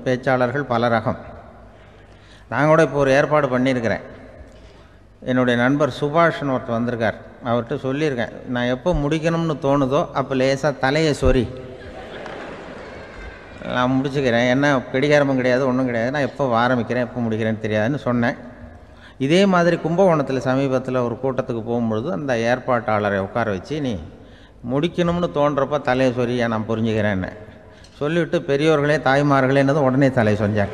பேச்சாளர்கள் பல ரகம். நான் கூட இப்போ ஒரு ஏற்பாடு பண்ணியிருக்கிறேன். என்னுடைய நண்பர் சுபாஷ்னு ஒருத்தர் வந்திருக்கார். அவர்கிட்ட சொல்லியிருக்கேன், நான் எப்போ முடிக்கணும்னு தோணுதோ அப்போ லேசாக தலையை சொறி நான் முடிச்சுக்கிறேன். என்ன கடிகாரமும் கிடையாது, ஒன்றும் கிடையாது. நான் எப்போ ஆரம்பிக்கிறேன் எப்போ முடிக்கிறேன்னு தெரியாதுன்னு சொன்னேன். இதே மாதிரி கும்பகோணத்தில் சமீபத்தில் ஒரு கூட்டத்துக்கு போகும்பொழுது அந்த ஏற்பாட்டாளரை உட்கார வச்சு, நீ முடிக்கணும்னு தோன்றப்போ தலையை சொறியா நான் புரிஞ்சுக்கிறேன்னு சொல்லிவிட்டு, பெரியவர்களே தாய்மார்களேன்னதும் உடனே தலையை சொன்னார்.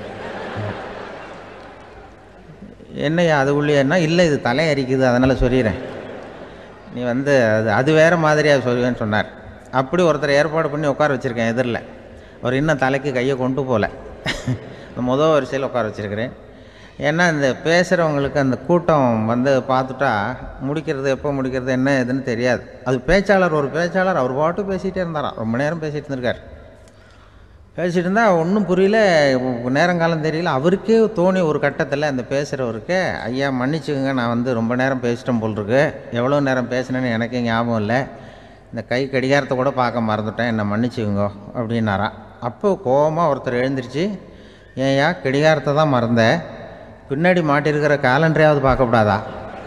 என்னையா அது உள்ளேன்னா, இல்லை இது தலை அரிக்குது அதனால் சொல்லிடுறேன், நீ அது வேறு மாதிரியாக சொல்லுவேன்னு சொன்னார். அப்படி ஒருத்தர் ஏற்பாடு பண்ணி உட்கார வச்சுருக்கேன் எதிரில். அவர் இன்னும் தலைக்கு கையை கொண்டு போகல. முதல் வரிசையில் உட்கார வச்சுருக்கிறேன். ஏன்னா இந்த பேசுகிறவங்களுக்கு அந்த கூட்டம் பார்த்துட்டா முடிக்கிறது எப்போ முடிக்கிறது என்ன எதுன்னு தெரியாது. அது பேச்சாளர், ஒரு பேச்சாளர் அவர் பாட்டு பேசிகிட்டே இருந்தாராம். ரொம்ப நேரம் பேசிகிட்டு இருந்திருக்கார். பேசிகிட்டு இருந்தால் ஒன்றும் புரியல, நேரங்காலம் தெரியல. அவருக்கே தோணி ஒரு கட்டத்தில் அந்த பேசுகிறவருக்கு, ஐயா மன்னிச்சுக்கோங்க, நான் ரொம்ப நேரம் பேசிட்டேன் போல் இருக்கு, எவ்வளோ நேரம் பேசினேன்னு எனக்கே ஞாபகம் இல்லை, இந்த கை கடிகாரத்தை கூட பார்க்க மறந்துட்டேன், என்னை மன்னிச்சுக்கோங்க அப்படின்னாராம். அப்போ கோபமாக ஒருத்தர் எழுந்திரிச்சு, ஏன்யா கடிகாரத்தை தான் மறந்த, பின்னாடி மாட்டிருக்கிற காலண்டரையாவது பார்க்கக்கூடாதா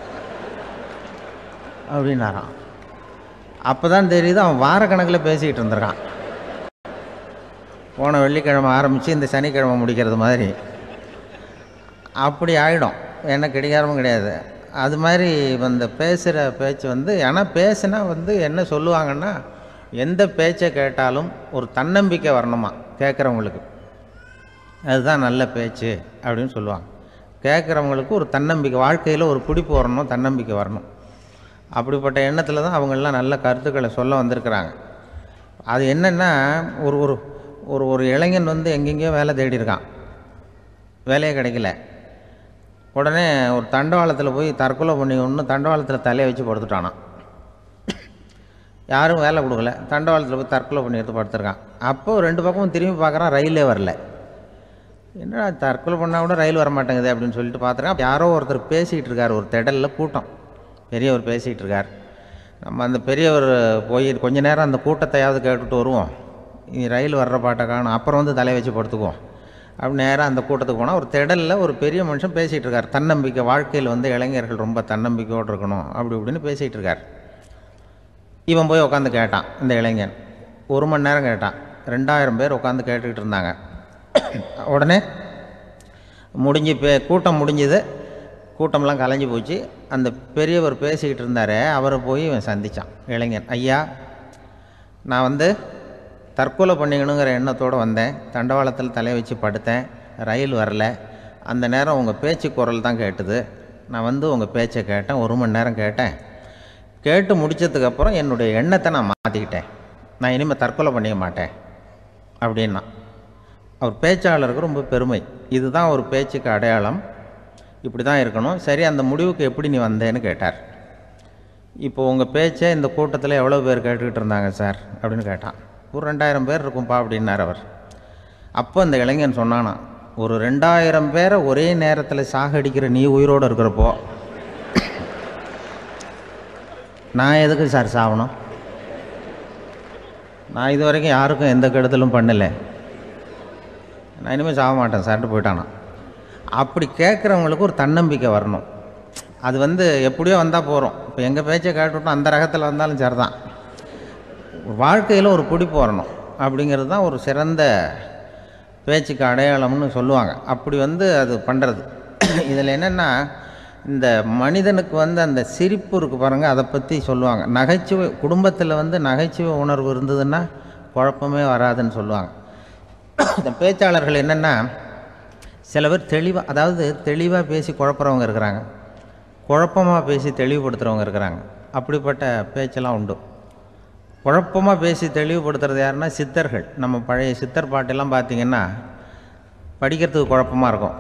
அப்படின்னாராம். அப்போ தான் தெரியுது அவன் வாரக்கணக்கில் பேசிக்கிட்டு இருந்திருக்கான். போன வெள்ளிக்கிழமை ஆரம்பித்து இந்த சனிக்கிழமை முடிக்கிறது மாதிரி அப்படி ஆகிடும். என்ன கடிகாரமும் கிடையாது. அது மாதிரி பேசுகிற பேச்சு ஆனால் பேசுனா என்ன சொல்லுவாங்கன்னா, எந்த பேச்சை கேட்டாலும் ஒரு தன்னம்பிக்கை வரணுமா கேட்குறவங்களுக்கு, அதுதான் நல்ல பேச்சு அப்படின்னு சொல்லுவாங்க. கேட்குறவங்களுக்கு ஒரு தன்னம்பிக்கை, வாழ்க்கையில் ஒரு பிடிப்பு வரணும், தன்னம்பிக்கை வரணும். அப்படிப்பட்ட எண்ணத்தில் தான் அவங்கெல்லாம் நல்ல கருத்துக்களை சொல்ல வந்திருக்கிறாங்க. அது என்னென்னா, ஒரு ஒரு ஒரு ஒரு இளைஞன் எங்கெங்கேயோ வேலை தேடியிருக்கான், வேலையே கிடைக்கல. உடனே ஒரு தண்டவாளத்தில் போய் தற்கொலை பண்ணி ஒன்று தண்டவாளத்தில் தலையை வச்சு படுத்துட்டானான். யாரும் வேலை கொடுக்கல, தண்டவாளத்தில் போய் தற்கொலை பண்ணி எடுத்து படுத்துருக்கான். அப்போது ரெண்டு பக்கமும் திரும்பி பார்க்குறான், ரயிலே வரல. என்னடா தற்கொலை பண்ணால் கூட ரயில் வர மாட்டேங்குது அப்படின்னு சொல்லிட்டு பார்த்துருக்கான். யாரோ ஒருத்தர் பேசிகிட்டு இருக்கார், ஒரு திடலில் கூட்டம், பெரியவர் பேசிகிட்டு இருக்கார். நம்ம அந்த பெரியவர் போய் கொஞ்ச நேரம் அந்த கூட்டத்தையாவது கேட்டுட்டு வருவோம், ரயில் வர்ற பாட்டை காணும், அப்புறம் தலையை வச்சு படுத்துக்குவோம் அப்படி நேராக அந்த கூட்டத்துக்கு போனால் ஒரு திடலில் ஒரு பெரிய மனுஷன் பேசிகிட்டு இருக்கார். தன்னம்பிக்கை, வாழ்க்கையில் இளைஞர்கள் ரொம்ப தன்னம்பிக்கையோடு இருக்கணும் அப்படி இப்படின்னு பேசிகிட்டு இருக்கார். இவன் போய் உட்காந்து கேட்டான். இந்த இளைஞன் 1 மணி நேரம் கேட்டான். 2000 பேர் உட்காந்து கேட்டுக்கிட்டு இருந்தாங்க. உடனே கூட்டம் முடிஞ்சுது, கூட்டம்லாம் கலைஞ்சி போச்சு. அந்த பெரியவர் பேசிக்கிட்டு இருந்தாரே அவரை போய் இவன் சந்தித்தான். இளைஞன், ஐயா நான் தற்கொலை பண்ணிக்கணுங்கிற எண்ணத்தோடு வந்தேன், தண்டவாளத்தில் தலையை வச்சு படுத்தேன், ரயில் வரல, அந்த நேரம் உங்கள் பேச்சு குரல் தான் கேட்டுது, நான் உங்கள் பேச்சை கேட்டேன், 1 மணி நேரம் கேட்டேன், கேட்டு முடித்ததுக்கப்புறம் என்னுடைய எண்ணத்தை நான் மாற்றிக்கிட்டேன், நான் இனிமேல் தற்கொலை பண்ணிக்க மாட்டேன் அப்படின்னா. அவர் பேச்சாளருக்கு ரொம்ப பெருமை, இதுதான் ஒரு பேச்சுக்கு அடையாளம், இப்படி தான் இருக்கணும். சரி, அந்த முடிவுக்கு எப்படி நீ வந்தேன்னு கேட்டார். இப்போ உங்கள் பேச்சை இந்த கூட்டத்தில் எவ்வளோ பேர் கேட்டுக்கிட்டு இருந்தாங்க சார் அப்படின்னு கேட்டான். ஒரு 2000 பேர் இருக்கும்பா அப்படின்னார் அவர். அப்போ அந்த இளைஞன் சொன்னானா, ஒரு 2000 பேரை ஒரே நேரத்தில் சாகடிக்கிற நீ உயிரோடு இருக்கிறப்போ நான் எதுக்கு சார் சாகணும்? நான் இது வரைக்கும் யாருக்கும் எந்த கெடுதலும் பண்ணலை, நான் இனிமேல் சாக மாட்டேன் சார்ட்டு போயிட்டானா. அப்படி கேட்குறவங்களுக்கு ஒரு தன்னம்பிக்கை வரணும். அது எப்படியோ வந்தால் போகிறோம். இப்போ எங்கள் பேச்சை கேட்டுவிட்டோம், அந்த ரகத்தில் வந்தாலும் சரி தான், வாழ்க்கையில் ஒரு பிடிப்பு வரணும். அப்படிங்கிறது தான் ஒரு சிறந்த பேச்சுக்கு அடையாளம்னு சொல்லுவாங்க. அப்படி அது பண்ணுறது. இதில் என்னென்னா, இந்த மனிதனுக்கு அந்த சிரிப்பு இருக்குது பாருங்கள், அதை பற்றி சொல்லுவாங்க. நகைச்சுவை, குடும்பத்தில் நகைச்சுவை உணர்வு இருந்ததுன்னா குழப்பமே வராதுன்னு சொல்லுவாங்க. இந்த பேச்சாளர்கள் என்னென்னா, சில பேர் தெளிவாக, அதாவது தெளிவாக பேசி குழப்புறவங்க இருக்கிறாங்க, குழப்பமாக பேசி தெளிவுபடுத்துகிறவங்க இருக்கிறாங்க. அப்படிப்பட்ட பேச்செல்லாம் உண்டு. குழப்பமாக பேசி தெளிவுபடுத்துறது யாருன்னா சித்தர்கள். நம்ம பழைய சித்தர் பாட்டெல்லாம் பார்த்திங்கன்னா படிக்கிறதுக்கு குழப்பமாக இருக்கும்,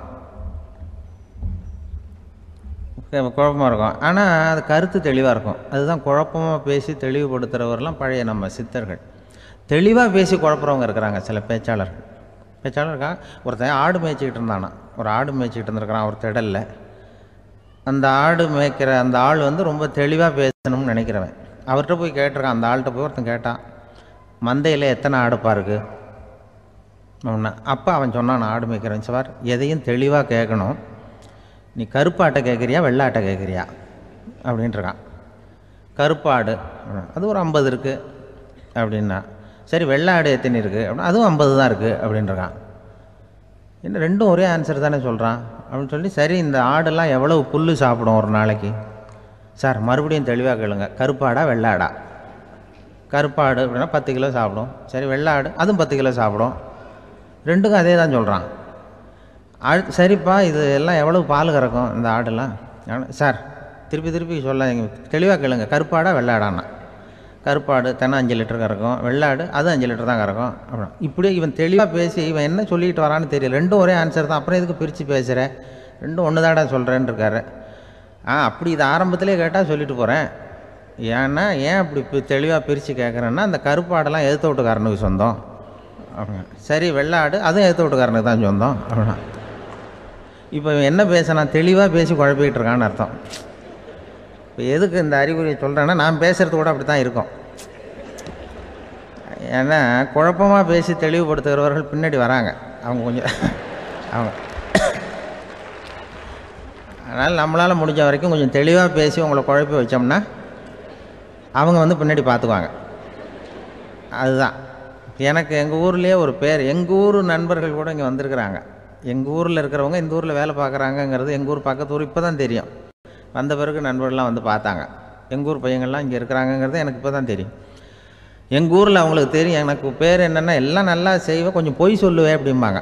ஆனால் அது கருத்து தெளிவாக இருக்கும். அதுதான் குழப்பமாக பேசி தெளிவுபடுத்துகிறவரெலாம் பழைய நம்ம சித்தர்கள். தெளிவாக பேசி குழப்புறவங்க இருக்கிறாங்க சில பேச்சாளர்கள். ஒருத்தன் ஆடு மேய்ச்சிக்கிட்டு இருந்தானா, ஒரு ஆடு மேய்ச்சிக்கிட்டு இருந்திருக்கிறான் ஒரு திடலில். அந்த ஆடு மேய்க்கிற அந்த ஆள் ரொம்ப தெளிவாக பேசணும்னு நினைக்கிறவன். அவர்கிட்ட போய் கேட்டிருக்கான். அந்த ஆள்கிட்ட போய் ஒருத்தன் கேட்டான், மந்தையில் எத்தனை ஆடுப்பா இருக்குது அப்போ அவன் சொன்னான், நான் ஆடு மேய்க்கிறேன் சார், எதையும் தெளிவாக கேட்கணும், நீ கருப்பாட்டை கேட்குறியா வெள்ளாட்டை கேட்குறியா அப்படின்ட்டுருக்கான். கருப்பாடு அது ஒரு 50 இருக்குது அப்படின்னா, சரி வெள்ளாடு எத்தனை இருக்குது அப்படின்னா அதுவும் 50 தான் இருக்குது அப்படின்ட்டுருக்கான். இன்னும் ரெண்டும் ஒரே ஆன்சர் தானே சொல்கிறான் அப்படின்னு சொல்லி, சரி இந்த ஆடெல்லாம் எவ்வளவு புல் சாப்பிடும் ஒரு நாளைக்கு சார், மறுபடியும் தெளிவாக கேளுங்க, கருப்பாடா வெள்ளாடா? கருப்பாடு அப்படின்னா 10 கிலோ சாப்பிடும். சரி வெள்ளாடு அதுவும் 10 கிலோ சாப்பிடும். ரெண்டுக்கும் அதே தான் சொல்கிறான். சரிப்பா இது எல்லாம் எவ்வளவு பால் கறக்கும் இந்த ஆடெல்லாம்? சார் திருப்பி திருப்பி சொல்ல தெளிவாக கேளுங்க, கருப்பாடா வெள்ளாடான்னா? கருப்பாடு தினம் 5 லிட்டர் கறக்கும், வெள்ளாடு அதுவும் 5 லிட்டர் தான் கறக்கும் அப்படின்னா. இப்படியே இவன் தெளிவாக பேசி இவன் என்ன சொல்லிட்டு வரான்னு தெரியல. ரெண்டும் ஒரே ஆன்சர் தான், அப்புறம் எதுக்கு பிரித்து பேசுகிற, ரெண்டும் ஒன்று தாடா சொல்கிறேன்னு இருக்காரு. அப்படி இது ஆரம்பத்திலே கேட்டால் சொல்லிட்டு போகிறேன். ஏன்னா ஏன் அப்படி தெளிவாக பிரித்து கேட்குறேன்னா, அந்த கருப்பாடெல்லாம் எதிர்த்த வீட்டுக்காரனுக்கு சொந்தம் அப்படின்னா. சரி வெள்ளாடு அதுவும் எதிர்த்த வீட்டுக்காரனுக்கு தான் சொந்தம் அப்படின்னா. இப்போ என்ன பேசினான், தெளிவாக பேசி குழப்பிக்கிட்டு இருக்கான்னு அர்த்தம். இப்போ எதுக்கு இந்த அறிகுறியை சொல்கிறேன்னா, நான் பேசுகிறது கூட அப்படி தான் இருக்கும். ஏன்னா குழப்பமாக பேசி தெளிவுபடுத்துகிறவர்கள் பின்னாடி வராங்க, அவங்க கொஞ்சம் அவங்க. அதனால் நம்மளால் முடிஞ்ச வரைக்கும் கொஞ்சம் தெளிவாக பேசி உங்களை குழப்பி வச்சோம்னா அவங்க வந்து பின்னாடி பார்த்துக்குவாங்க. அதுதான் எனக்கு எங்கள் ஊர்லேயே ஒரு பேர், எங்கள் ஊர் நண்பர்கள் கூட இங்கே வந்திருக்கிறாங்க. எங்கள் ஊரில் இருக்கிறவங்க இந்த ஊரில் வேலை பார்க்குறாங்கங்கிறது எங்கள் ஊர் பக்கத்து ஊர் இப்போ தான் தெரியும். வந்த பிறகு நண்பர்கள்லாம் வந்து பார்த்தாங்க, எங்கள் ஊர் பையங்கள்லாம் இங்கே இருக்கிறாங்கங்கிறது எனக்கு இப்போ தான் தெரியும். எங்கள் ஊரில் அவங்களுக்கு தெரியும் எனக்கு பேர் என்னென்னா, எல்லாம் நல்லா செய்வேன், கொஞ்சம் பொய் சொல்லுவேன் அப்படிம்பாங்க.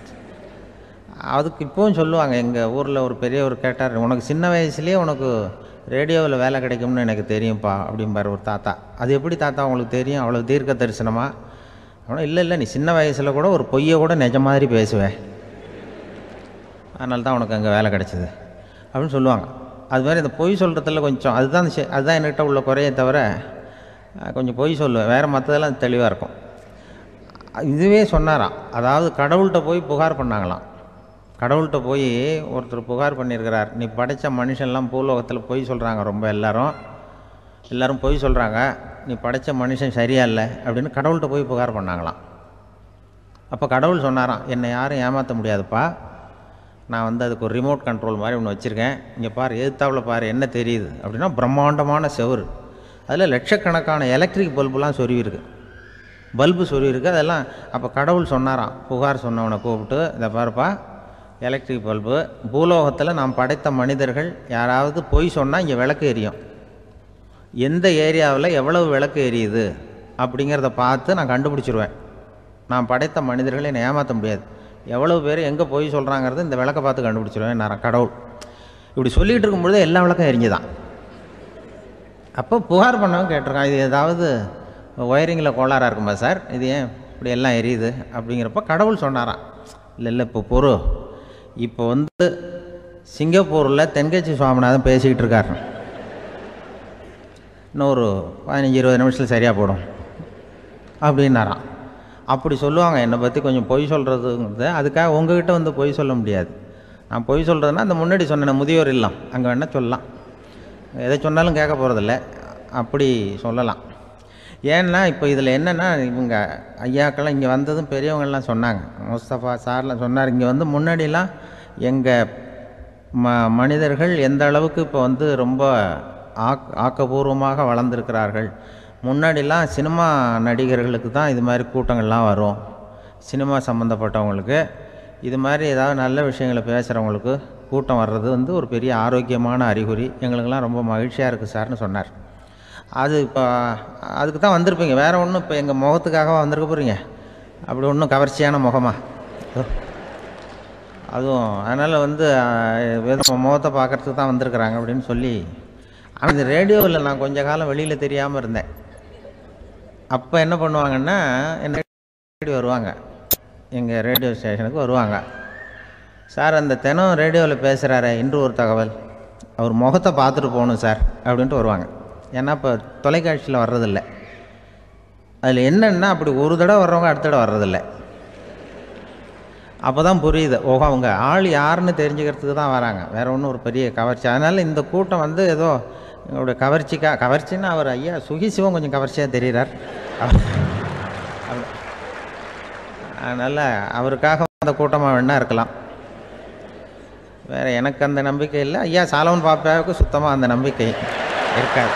அதுக்கு இப்போவும் சொல்லுவாங்க. எங்கள் ஊரில் ஒரு பெரியவர் கேட்டார், உனக்கு சின்ன வயசுலேயே உனக்கு ரேடியோவில் வேலை கிடைக்கும்னு எனக்கு தெரியும்ப்பா அப்படிம்பார் ஒரு தாத்தா. அது எப்படி தாத்தா உங்களுக்கு தெரியும், அவ்வளோ தீர்க்க தரிசனமா? ஆனால் இல்லை நீ சின்ன வயசில் கூட ஒரு பொய்யை கூட நிஜ மாதிரி பேசுவேன், அதனால தான் உனக்கு அங்கே வேலை கிடைச்சிது அப்படின்னு சொல்லுவாங்க. அது மாதிரி இந்த பொய் சொல்கிறதுல கொஞ்சம் அதுதான் என்கிட்ட உள்ள குறையை தவிர, கொஞ்சம் பொய் சொல்லுவேன், வேறு மற்றதெல்லாம் தெளிவாக இருக்கும். இதுவே சொன்னாராம், அதாவது கடவுள்கிட்ட போய் புகார் பண்ணாங்களாம். கடவுள்கிட்ட போய் ஒருத்தர் புகார் பண்ணியிருக்கிறார், நீ படைத்த மனுஷன்லாம் பூலோகத்தில் பொய் சொல்கிறாங்க, ரொம்ப எல்லோரும் பொய் சொல்கிறாங்க, நீ படைத்த மனுஷன் சரியா இல்லை அப்படின்னு கடவுள்கிட்ட போய் புகார் பண்ணாங்களாம். அப்போ கடவுள் சொன்னாராம், என்னை யாரும் ஏமாற்ற முடியாதுப்பா, நான் வந்து அதுக்கு ஒரு ரிமோட் கண்ட்ரோல் மாதிரி ஒன்று வச்சுருக்கேன், இங்கே பாரு எதிர்த்தாவில் பாரு என்ன தெரியுது அப்படின்னா பிரம்மாண்டமான செவுரு, அதில் லட்சக்கணக்கான எலக்ட்ரிக் பல்புலாம் சொருவிருக்கு, அதெல்லாம். அப்போ கடவுள் சொன்னாராம், புகார் சொன்னவனை கூப்பிட்டு, இதை பாருப்பா எலக்ட்ரிக் பல்பு, பூலோகத்தில் நாம் படைத்த மனிதர்கள் யாராவது பொய் சொன்னால் இங்கே விளக்கு எரியும், எந்த ஏரியாவில் எவ்வளவு விளக்கு எரியுது அப்படிங்கிறத பார்த்து நான் கண்டுபிடிச்சிருவேன், நான் படைத்த மனிதர்களை என்னை ஏமாற்ற முடியாது, எவ்வளவு பேர் எங்கே பொய் சொல்கிறாங்கிறது இந்த விளக்கை பார்த்து கண்டுபிடிச்சிருவேன் நான் கடவுள். இப்படி சொல்லிகிட்டு இருக்கும்பொழுதே எல்லா விளக்கம் எரிஞ்சுதான். அப்போ புகார் பண்ணவங்க கேட்டிருக்கான், இது ஏதாவது ஒயரிங்கில் கோளாறாக இருக்குமா சார், இது ஏன் இப்படி எல்லாம் எரியுது அப்படிங்கிறப்ப கடவுள் சொன்னாராம், இல்லை இப்போ இப்போ வந்து சிங்கப்பூரில் தென்கட்சி சுவாமிநாதன் பேசிக்கிட்டு இருக்காரு, இன்னும் ஒரு 15-20 நிமிஷத்தில் சரியாக போடும் அப்படின்னாராம். அப்படி சொல்லுவாங்க என்னை பற்றி கொஞ்சம் பொய் சொல்கிறதுங்கிறது. அதுக்காக உங்ககிட்ட வந்து பொய் சொல்ல முடியாது. நான் பொய் சொல்கிறதுனா அந்த முன்னாடி சொன்னேன் முதியோர் இல்லம், அங்கே வேணால் சொல்லலாம், எதை சொன்னாலும் கேட்க போகிறதில்ல, அப்படி சொல்லலாம். ஏன்னா இப்போ இதில் என்னென்னா, இவங்க ஐயாக்கெல்லாம் இங்கே வந்ததும் பெரியவங்கள்லாம் சொன்னாங்க, முஸ்தபா சார்லாம் சொன்னார், இங்கே வந்து முன்னாடிலாம் எங்கள் மனிதர்கள் எந்த அளவுக்கு இப்போ வந்து ரொம்ப ஆக்கப்பூர்வமாக வளர்ந்துருக்கிறார்கள். முன்னாடிலாம் சினிமா நடிகர்களுக்கு தான் இது மாதிரி கூட்டங்கள்லாம் வரும், சினிமா சம்மந்தப்பட்டவங்களுக்கு இது மாதிரி ஏதாவது நல்ல விஷயங்களை பேசுகிறவங்களுக்கு கூட்டம் வர்றது வந்து ஒரு பெரிய ஆரோக்கியமான அறிகுறி, எங்களுக்கெல்லாம் ரொம்ப மகிழ்ச்சியாக இருக்குது சார்னு சொன்னார். அது இப்போ அதுக்கு தான் வந்திருப்பீங்க, வேறு ஒன்றும் இப்போ எங்கள் முகத்துக்காக வந்திருக்க போகிறீங்க, அப்படி ஒன்றும் கவர்ச்சியான முகமா அதுவும், அதனால் வந்து முகத்தை பார்க்குறதுக்கு தான் வந்திருக்கிறாங்க அப்படின்னு சொல்லி. ஆனால் இந்த ரேடியோவில் நான் கொஞ்ச காலம் வெளியில் தெரியாமல் இருந்தேன். அப்போ என்ன பண்ணுவாங்கன்னா, என்ன வருவாங்க எங்கள் ரேடியோ ஸ்டேஷனுக்கு வருவாங்க, சார் அந்த தினம் ரேடியோவில் பேசுகிறாரே இன்று ஒரு தகவல், அவர் முகத்தை பார்த்துட்டு போகணும் சார் அப்படின்ட்டு வருவாங்க. ஏன்னா இப்போ தொலைக்காட்சியில் வர்றதில்லை, அதில் என்னென்னா அப்படி ஒரு தடவை வர்றவங்க அடுத்த தடவை வர்றதில்லை. அப்போ தான் புரியுது, ஓஹோ அவங்க ஆள் யாருன்னு தெரிஞ்சுக்கிறதுக்கு தான் வராங்க, வேறு ஒன்றும் ஒரு பெரிய கவர்ச்சி. அதனால் இந்த கூட்டம் வந்து ஏதோ எங்களுடைய கவர்ச்சின்னா அவர் ஐயா சுகிசிவம் கொஞ்சம் கவர்ச்சியாக தெரிகிறார். அதனால் அவருக்காக அந்த கூட்டமாக வேணா இருக்கலாம். வேறு எனக்கு அந்த நம்பிக்கை இல்லை. ஐயா சாலமன் பாப்பாவுக்கு சுத்தமாக அந்த நம்பிக்கை இருக்காது.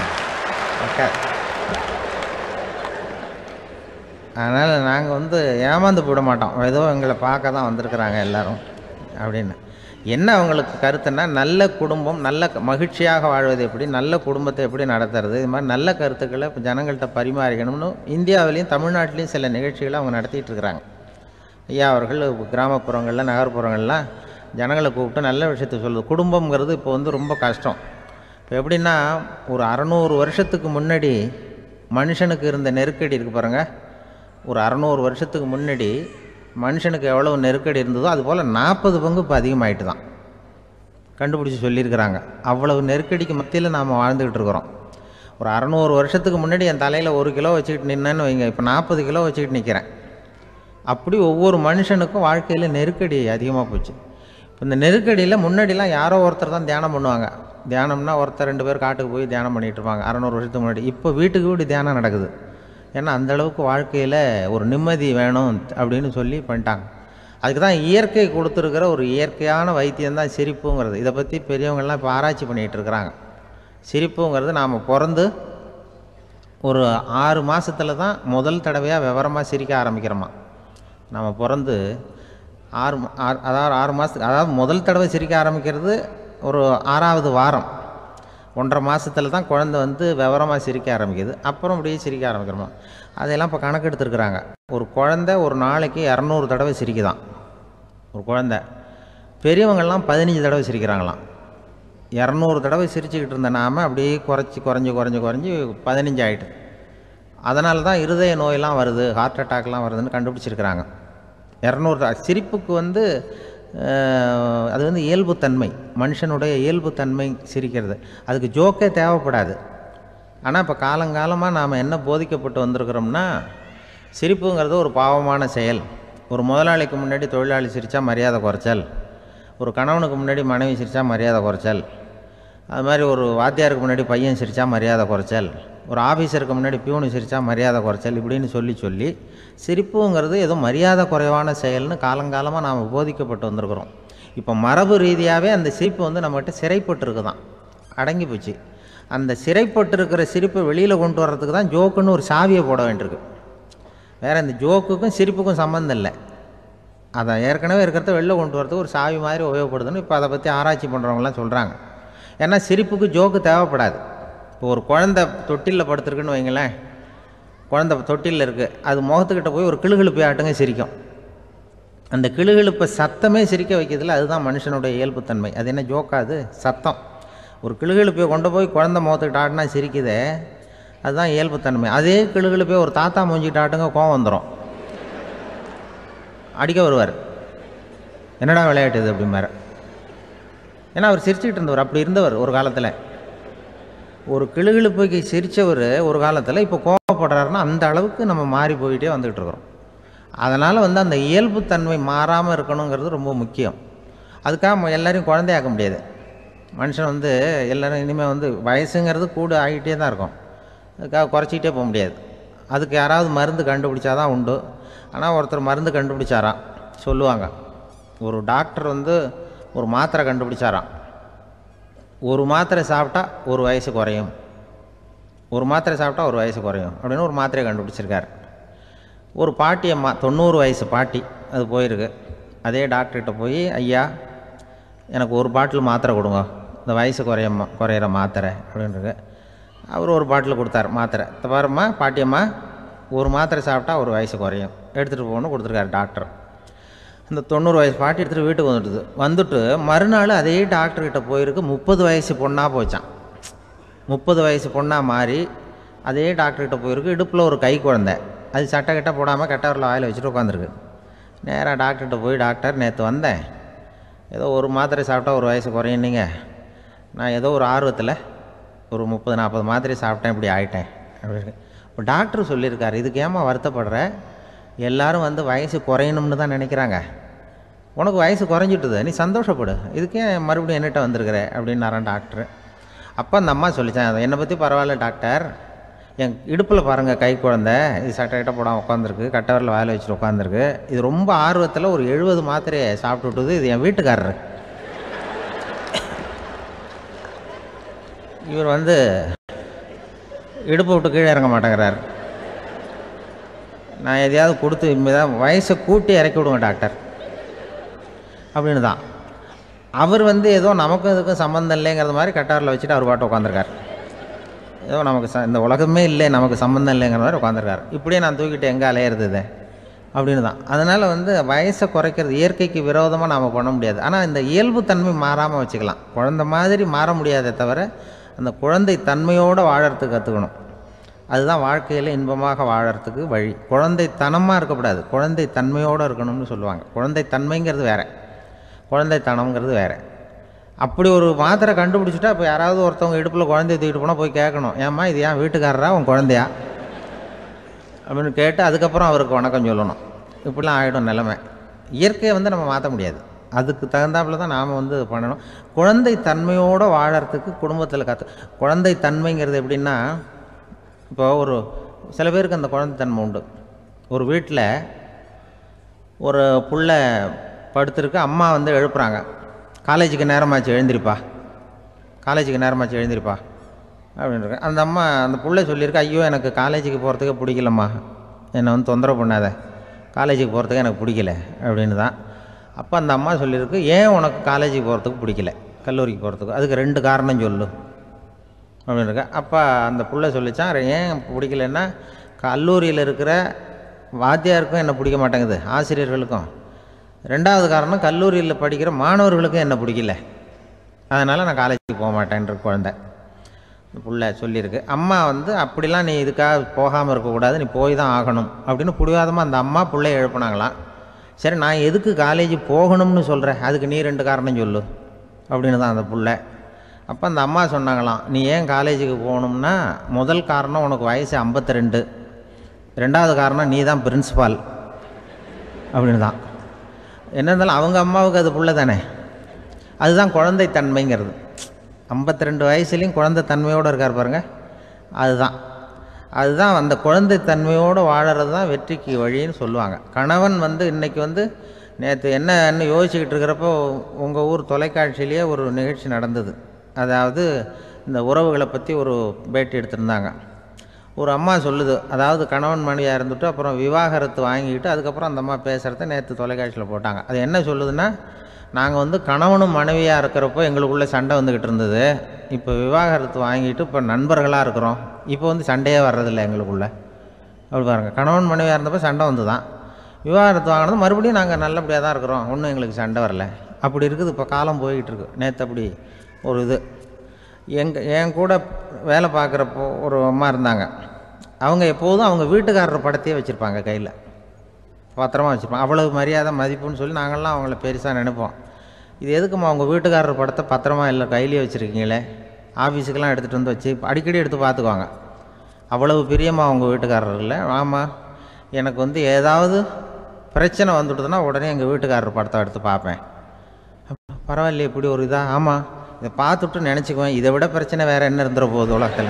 அதனால் நாங்கள் ஏமாந்து போட மாட்டோம். ஏதோ எங்களை பார்க்க தான் வந்திருக்கிறாங்க எல்லோரும் அப்படின்னு. என்ன அவங்களுக்கு கருத்துன்னா, நல்ல குடும்பம், நல்ல மகிழ்ச்சியாக வாழ்வது எப்படி, நல்ல குடும்பத்தை எப்படி நடத்துறது, இது மாதிரி நல்ல கருத்துக்களை இப்போ ஜனங்கள்கிட்ட பரிமாறிக்கணும்னு இந்தியாவிலையும் தமிழ்நாட்டிலையும் சில நிகழ்ச்சிகளை அவங்க நடத்திட்டு இருக்கிறாங்க. ஐயா அவர்கள் கிராமப்புறங்களில் நகர்ப்புறங்கள்லாம் ஜனங்களை கூப்பிட்டு நல்ல விஷயத்தை சொல்லுது. குடும்பங்கிறது இப்போ ரொம்ப கஷ்டம். இப்போ எப்படின்னா, ஒரு 600 வருஷத்துக்கு முன்னாடி மனுஷனுக்கு இருந்த நெருக்கடி இருக்குது பாருங்கள். ஒரு 600 வருஷத்துக்கு முன்னாடி மனுஷனுக்கு எவ்வளோ நெருக்கடி இருந்ததோ அதுபோல் 40 பங்கு இப்போ அதிகமாகிட்டு தான் கண்டுபிடிச்சி சொல்லியிருக்கிறாங்க. அவ்வளவு நெருக்கடிக்கு மத்தியில் நாம் வாழ்ந்துக்கிட்டு இருக்கிறோம். ஒரு 600 வருஷத்துக்கு முன்னாடி என் தலையில் 1 கிலோ வச்சுக்கிட்டு நின்னேன்னு வைங்க, இப்போ 40 கிலோ வச்சுக்கிட்டு நிற்கிறேன். அப்படி ஒவ்வொரு மனுஷனுக்கும் வாழ்க்கையில் நெருக்கடி அதிகமாக போச்சு. இப்போ இந்த நெருக்கடியில் முன்னாடிலாம் யாரோ ஒருத்தர் தான் தியானம் பண்ணுவாங்க. தியானம்னா ஒருத்தர் 2 பேர் காட்டுக்கு போய் தியானம் பண்ணிகிட்டு இருப்பாங்க 600 வருஷத்துக்கு முன்னாடி. இப்போ வீட்டுக்கு வீடு தியானம் நடக்குது. ஏன்னா அந்தளவுக்கு வாழ்க்கையில் ஒரு நிம்மதி வேணும் அப்படின்னு சொல்லி பண்ணிட்டாங்க. அதுக்கு தான் இயற்கை கொடுத்துருக்கிற ஒரு இயற்கையான வைத்தியம்தான் சிரிப்புங்கிறது. இதை பற்றி பெரியவங்கள்லாம் இப்போ ஆராய்ச்சி பண்ணிகிட்டு இருக்கிறாங்க. சிரிப்புங்கிறது நாம் பிறந்து ஒரு 6 மாதத்தில் தான் முதல் தடவையாக விவரமாக சிரிக்க ஆரம்பிக்கிறோமா. நம்ம பிறந்து 6 மாதத்துக்கு, அதாவது முதல் தடவை சிரிக்க ஆரம்பிக்கிறது ஒரு 6ஆவது வாரம், 1.5 மாதத்தில் தான் குழந்தை விவரமாக சிரிக்க ஆரம்பிக்குது. அப்புறம் அப்படியே சிரிக்க ஆரம்பிக்கிறோமா. அதெல்லாம் இப்போ கணக்கு எடுத்துருக்குறாங்க. ஒரு குழந்தை ஒரு நாளைக்கு 200 தடவை சிரிக்குதான் ஒரு குழந்தை. பெரியவங்கள்லாம் 15 தடவை சிரிக்கிறாங்களாம். 200 தடவை சிரிச்சுக்கிட்டு இருந்த நாம் அப்படியே குறைஞ்சி 15 ஆகிட்டு. அதனால தான் இருதய நோயெல்லாம் வருது, ஹார்ட் அட்டாக்லாம் வருதுன்னு கண்டுபிடிச்சிருக்கிறாங்க. 200 சிரிப்புக்கு அது இயல்புத்தன்மை, மனுஷனுடைய இயல்புத்தன்மை சிரிக்கிறது. அதுக்கு ஜோக்கே தேவைப்படாது. ஆனால் இப்போ காலங்காலமாக நாம் என்ன போதிக்கப்பட்டு வந்திருக்கிறோம்னா, சிரிப்புங்கிறது ஒரு பாவமான செயல். ஒரு முதலாளிக்கு முன்னாடி தொழிலாளி சிரித்தா மரியாதை குறைச்சல், ஒரு கணவனுக்கு முன்னாடி மனைவி சிரித்தா மரியாதை குறைச்சல், அது மாதிரி ஒரு வாத்தியாருக்கு முன்னாடி பையன் சிரித்தா மரியாதை குறைச்சல், ஒரு ஆஃபீஸருக்கு முன்னாடி பியூனு சிரித்தா மரியாதை குறைச்சல், இப்படின்னு சொல்லி சிரிப்புங்கிறது ஏதோ மரியாதை குறைவான செயல்னு காலங்காலமாக நாம் போதிக்கப்பட்டு வந்திருக்கிறோம். இப்போ மரபு ரீதியாகவே அந்த சிரிப்பு நம்மகிட்ட சிறைப்பட்டு தான், அடங்கி போச்சு. அந்த சிறைப்பட்டிருக்கிற சிரிப்பை வெளியில் கொண்டு வர்றதுக்கு தான் ஜோக்குன்னு ஒரு சாவியை போட வேண்டியிருக்கு. வேறு இந்த ஜோக்குக்கும் சிரிப்புக்கும் சம்மந்தம் இல்லை. அதை ஏற்கனவே இருக்கிறத வெளில கொண்டு வரதுக்கு ஒரு சாவி மாதிரி உபயோகப்படுதுன்னு இப்போ அதை பற்றி ஆராய்ச்சி பண்ணுறவங்களாம் சொல்கிறாங்க. ஏன்னா சிரிப்புக்கு ஜோக்கு தேவைப்படாது. இப்போ ஒரு குழந்தை தொட்டிலில் படுத்துருக்குன்னு வைங்களேன், குழந்தை தொட்டிலில் இருக்குது, அது முகத்துக்கிட்ட போய் ஒரு கிளுகிழுப்பை ஆட்டுங்க சிரிக்கும். அந்த கிளுகிழுப்பை சத்தமே சிரிக்க வைக்கிறதுல அதுதான் மனுஷனுடைய இயல்புத்தன்மை. அது என்ன ஜோக்காது? சத்தம். ஒரு கிளுகிழுப்பையை கொண்டு போய் குழந்தை முகத்துக்கிட்ட ஆட்டினா சிரிக்குதே, அதுதான் இயல்புத்தன்மை. அதே கிளுகிழுப்பையை ஒரு தாத்தா மூஞ்சிக்கிட்ட ஆட்டுங்க, கோவம் வந்துடும், அடிக்க வருவார். என்னடா விளையாட்டு இது அப்படிமாரு. ஏன்னா அவர் சிரிச்சுக்கிட்டு இருந்தவர், அப்படி இருந்தவர் ஒரு காலத்தில். ஒரு கிளுகிழுப்புக்கு சிரித்தவர் ஒரு காலத்தில் இப்போ கோவப்படுறாருன்னா அந்த அளவுக்கு நம்ம மாறி போயிட்டே வந்துக்கிட்டு இருக்கிறோம். அதனால் அந்த இயல்புத்தன்மை மாறாமல் இருக்கணுங்கிறது ரொம்ப முக்கியம். அதுக்காக எல்லோரையும் குழந்தையாக்க முடியாது. மனுஷன் எல்லோரும் இனிமேல் வயசுங்கிறது கூட ஆகிட்டே தான் இருக்கும். அதுக்காக குறைச்சிக்கிட்டே போக முடியாது. அதுக்கு யாராவது மருந்து கண்டுபிடிச்சாதான் உண்டு. ஆனால் ஒருத்தர் மருந்து கண்டுபிடிச்சாராம், சொல்லுவாங்க. ஒரு டாக்டர் ஒரு மாத்திரை கண்டுபிடிச்சாராம். ஒரு மாத்திரை சாப்பிட்டா ஒரு வயசு குறையும், ஒரு மாத்திரை சாப்பிட்டா ஒரு வயசு குறையும் அப்படின்னு ஒரு மாத்திரையை கண்டுபிடிச்சிருக்காரு. ஒரு பாட்டி அம்மா, 90 வயசு பாட்டி, அது போயிருக்கு. அதே டாக்டர்கிட்ட போய், ஐயா எனக்கு ஒரு பாட்டில் மாத்திரை கொடுங்க, இந்த வயசு குறையிற மாத்திரை அப்படின்றது. அவர் ஒரு பாட்டில் கொடுத்தார் மாத்திரை. பாரும்மா பாட்டியம்மா, ஒரு மாத்திரை சாப்பிட்டா ஒரு வயசு குறையும், எடுத்துகிட்டு போகணும்னு கொடுத்துருக்காரு டாக்டர். இந்த 90 வயசு பாட்டி எடுத்துகிட்டு வீட்டுக்கு வந்துட்டு மறுநாள் அதே டாக்டர்கிட்ட போயிருக்கு. 30 வயசு பொண்ணாக போச்சான். 30 வயசு பொண்ணாக மாறி அதே டாக்டர்கிட்ட போயிருக்கு. இடுப்பில் ஒரு கை குழந்தை, அது சட்டை கிட்ட போடாமல் கெட்டவரில் வாயில் வச்சுட்டு உட்காந்துருக்கு. நேராக டாக்டர்கிட்ட போய், டாக்டர் நேற்று வந்தேன், ஏதோ ஒரு மாத்திரை சாப்பிட்டா ஒரு வயசு குறையுன்னீங்க, நான் ஏதோ ஒரு ஆர்வத்தில் ஒரு 30-40 மாத்திரை சாப்பிட்டேன், இப்படி ஆகிட்டேன் அப்படின்னு. இப்போ டாக்டர் சொல்லியிருக்காரு, இதுக்கு ஏமா வருத்தப்படுற, எல்லோரும் வயசு குறையணும்னு தான் நினைக்கிறாங்க, உனக்கு வயசு குறைஞ்சிட்டுது, நீ சந்தோஷப்படு, இதுக்கே மறுபடியும் என்னகிட்ட வந்திருக்கிற அப்படின்னாரான் டாக்டர். அப்போ அந்த அம்மா சொல்லித்தான், என்னை பற்றி பரவாயில்ல டாக்டர், என் இடுப்பில் பாருங்கள் கை குழந்தை, இது சட்டை கிட்ட போடாமல் உட்காந்துருக்கு, கட்டவரில் வாயில் வச்சுட்டு உட்காந்துருக்கு. இது ரொம்ப ஆர்வத்தில் ஒரு 70 மாத்திரையை சாப்பிட்டு விட்டுது. இது என் வீட்டுக்காரரு. இவர் வந்து இடுப்பை விட்டு கீழே இறங்க மாட்டேங்கிறார். நான் எதையாவது கொடுத்து இனிமேதான் வயசை கூட்டி இறக்கி விடுங்க டாக்டர் அப்படின்னு தான். அவர் வந்து ஏதோ நமக்கும் இதுக்கும் சம்மந்தம் இல்லைங்கிறது மாதிரி கட்டாரில் வச்சுட்டு அவர் பாட்டு உட்காந்துருக்கார். ஏதோ நமக்கு இந்த உலகமே இல்லை, நமக்கு சம்மந்தம் இல்லைங்கிற மாதிரி உட்காந்துருக்கார். இப்படியே நான் தூக்கிட்டு எங்கே அலையிறது இது அப்படின்னு தான். அதனால் வந்து வயசை குறைக்கிறது இயற்கைக்கு விரோதமாக நாம் பண்ண முடியாது. ஆனால் இந்த இயல்பு தன்மை மாறாமல் வச்சுக்கலாம். குழந்தை மாதிரி மாற முடியாதே தவிர அந்த குழந்தை தன்மையோடு வாழறதுக்கு கற்றுக்கணும். அதுதான் வாழ்க்கையில் இன்பமாக வாழறதுக்கு வழி. குழந்தைத்தனமாக இருக்கக்கூடாது, குழந்தை தன்மையோடு இருக்கணும்னு சொல்லுவாங்க. குழந்தை தன்மைங்கிறது வேறு, குழந்தைத்தனம்ங்கிறது வேறு. அப்படி ஒரு மாத்திரை கண்டுபிடிச்சிட்டா இப்போ யாராவது ஒருத்தவங்க இடுப்பில் குழந்தைய தூக்கிட்டு போனால் போய் கேட்கணும், ஏம்மா இது ஏன் வீட்டுக்காரரா உன் குழந்தையா அப்படின்னு கேட்டு அதுக்கப்புறம் அவருக்கு வணக்கம் சொல்லணும். இப்படிலாம் ஆகிடும் நிலைமை. இயற்கையை வந்து நம்ம மாற்ற முடியாது. அதுக்கு தகுந்தாப்புல தான் நாம் வந்து பண்ணணும். குழந்தை தன்மையோடு வாழறதுக்கு குடும்பத்தில் குழந்தை தன்மைங்கிறது எப்படின்னா, இப்போ ஒரு சில பேருக்கு அந்த குழந்தைத்தன்மை உண்டு. ஒரு வீட்டில் ஒரு புள்ள படுத்துருக்கு, அம்மா வந்து எழுப்புறாங்க, காலேஜுக்கு நேரமாச்சு எழுந்திரிப்பா, காலேஜுக்கு நேரமாச்சு எழுந்திரிப்பா அப்படின்ட்டு. அந்த அம்மா அந்த புள்ளை சொல்லியிருக்கு, ஐயோ எனக்கு காலேஜுக்கு போகிறதுக்கே பிடிக்கலம்மா, என்னை வந்து தொந்தரவு பண்ணாத, காலேஜுக்கு போகிறதுக்கு எனக்கு பிடிக்கல அப்படின்னு தான். அப்போ அந்த அம்மா சொல்லியிருக்கு, ஏன் உனக்கு காலேஜுக்கு போகிறதுக்கு பிடிக்கல, கல்லூரிக்கு போகிறதுக்கு, அதுக்கு 2 காரணம் சொல்லு அப்படின்னு இருக்கா. அப்போ அந்த புள்ளை சொல்லிச்சான், ஏன் பிடிக்கலன்னா கல்லூரியில் இருக்கிற வாத்தியாருக்கும் என்ன பிடிக்க மாட்டேங்குது, ஆசிரியர்களுக்கும். 2வது காரணம் கல்லூரியில் படிக்கிற மாணவர்களுக்கும் என்ன பிடிக்கல, அதனால் நான் காலேஜுக்கு போக மாட்டேன்ற குழந்தை புள்ள சொல்லியிருக்கு. அம்மா வந்து அப்படிலாம் நீ இதுக்காக போகாமல் இருக்கக்கூடாது, நீ போய் தான் ஆகணும் அப்படின்னு பிடிவாதமாக அந்த அம்மா பிள்ளைய எழுப்புனாங்களாம். சரி நான் எதுக்கு காலேஜ் போகணும்னு சொல்கிறேன், அதுக்கு நீ 2 காரணம் சொல்லு அப்படின்னு தான் அந்த புள்ள. அப்போ அந்த அம்மா சொன்னாங்களாம், நீ ஏன் காலேஜுக்கு போகணும்னா முதல் காரணம் உனக்கு வயசு 52, 2வது காரணம் நீ தான் பிரின்சிபால் அப்படின்னு தான். என்ன இருந்தாலும் அவங்க அம்மாவுக்கு அது புள்ள தானே. அதுதான் குழந்தை தன்மைங்கிறது. 52 வயசுலேயும் குழந்தை தன்மையோடு இருக்கார் பாருங்கள், அதுதான் அந்த குழந்தை தன்மையோடு வாழறது தான் வெற்றிக்கு வழின்னு சொல்லுவாங்க. கணவன் வந்து இன்றைக்கி வந்து நேற்று என்னன்னு யோசிச்சுக்கிட்டு இருக்கிறப்போ உங்கள் ஊர் தொலைக்காட்சியிலேயே ஒரு நிகழ்ச்சி நடந்தது. அதாவது இந்த உறவுகளை பற்றி ஒரு பேட்டி எடுத்திருந்தாங்க. ஒரு அம்மா சொல்லுது, அதாவது கணவன் மனைவியாக இருந்துட்டு அப்புறம் விவாகரத்து வாங்கிக்கிட்டு அதுக்கப்புறம் அந்த அம்மா பேசுகிறத நேற்று தொலைக்காட்சியில் போட்டாங்க. அது என்ன சொல்லுதுன்னா, நாங்கள் வந்து கணவனும் மனைவியாக இருக்கிறப்போ எங்களுக்குள்ளே சண்டை வந்துக்கிட்டு இருந்தது, இப்போ விவாகரத்து வாங்கிட்டு இப்போ நண்பர்களாக இருக்கிறோம், இப்போ வந்து சண்டையே வர்றதில்லை எங்களுக்குள்ளே அப்படி பாருங்கள். கணவன் மனைவியாக இருந்தப்போ சண்டை வந்து தான், விவாகரத்து வாங்கினது மறுபடியும் நாங்கள் நல்லபடியாக தான் இருக்கிறோம், ஒன்றும் எங்களுக்கு சண்டை வரல, அப்படி இருக்குது இப்போ காலம் போய்கிட்டு இருக்கு. நேற்று அப்படி ஒரு இது என் கூட வேலை பார்க்குறப்போ ஒரு அம்மா இருந்தாங்க. அவங்க எப்போதும் அவங்க வீட்டுக்காரர் படத்தையே வச்சுருப்பாங்க, கையில் பத்திரமா வச்சுருப்பாங்க. அவ்வளவு மரியாதை மதிப்புன்னு சொல்லி நாங்கள்லாம் அவங்கள பெருசாக நினைப்போம். இது எதுக்குமா அவங்க வீட்டுக்காரர் படத்தை பத்திரமா இல்லை கையிலே வச்சுருக்கீங்களே, ஆஃபீஸுக்கெல்லாம் எடுத்துகிட்டு வந்து வச்சு அடிக்கடி எடுத்து பார்த்துக்குவாங்க, அவ்வளவு பிரியமாக அவங்க வீட்டுக்காரர் இல்லை. ஆமாம், எனக்கு வந்து ஏதாவது பிரச்சனை வந்துவிட்டதுன்னா உடனே எங்கள் வீட்டுக்காரர் படத்தை எடுத்து பார்ப்பேன். பரவாயில்லையே இப்படி ஒரு இதாக, ஆமாம் இதை பார்த்துட்டு நினச்சிக்குவேன், இதை விட பிரச்சனை வேறு என்ன இருந்துட போகுது உலகத்தில்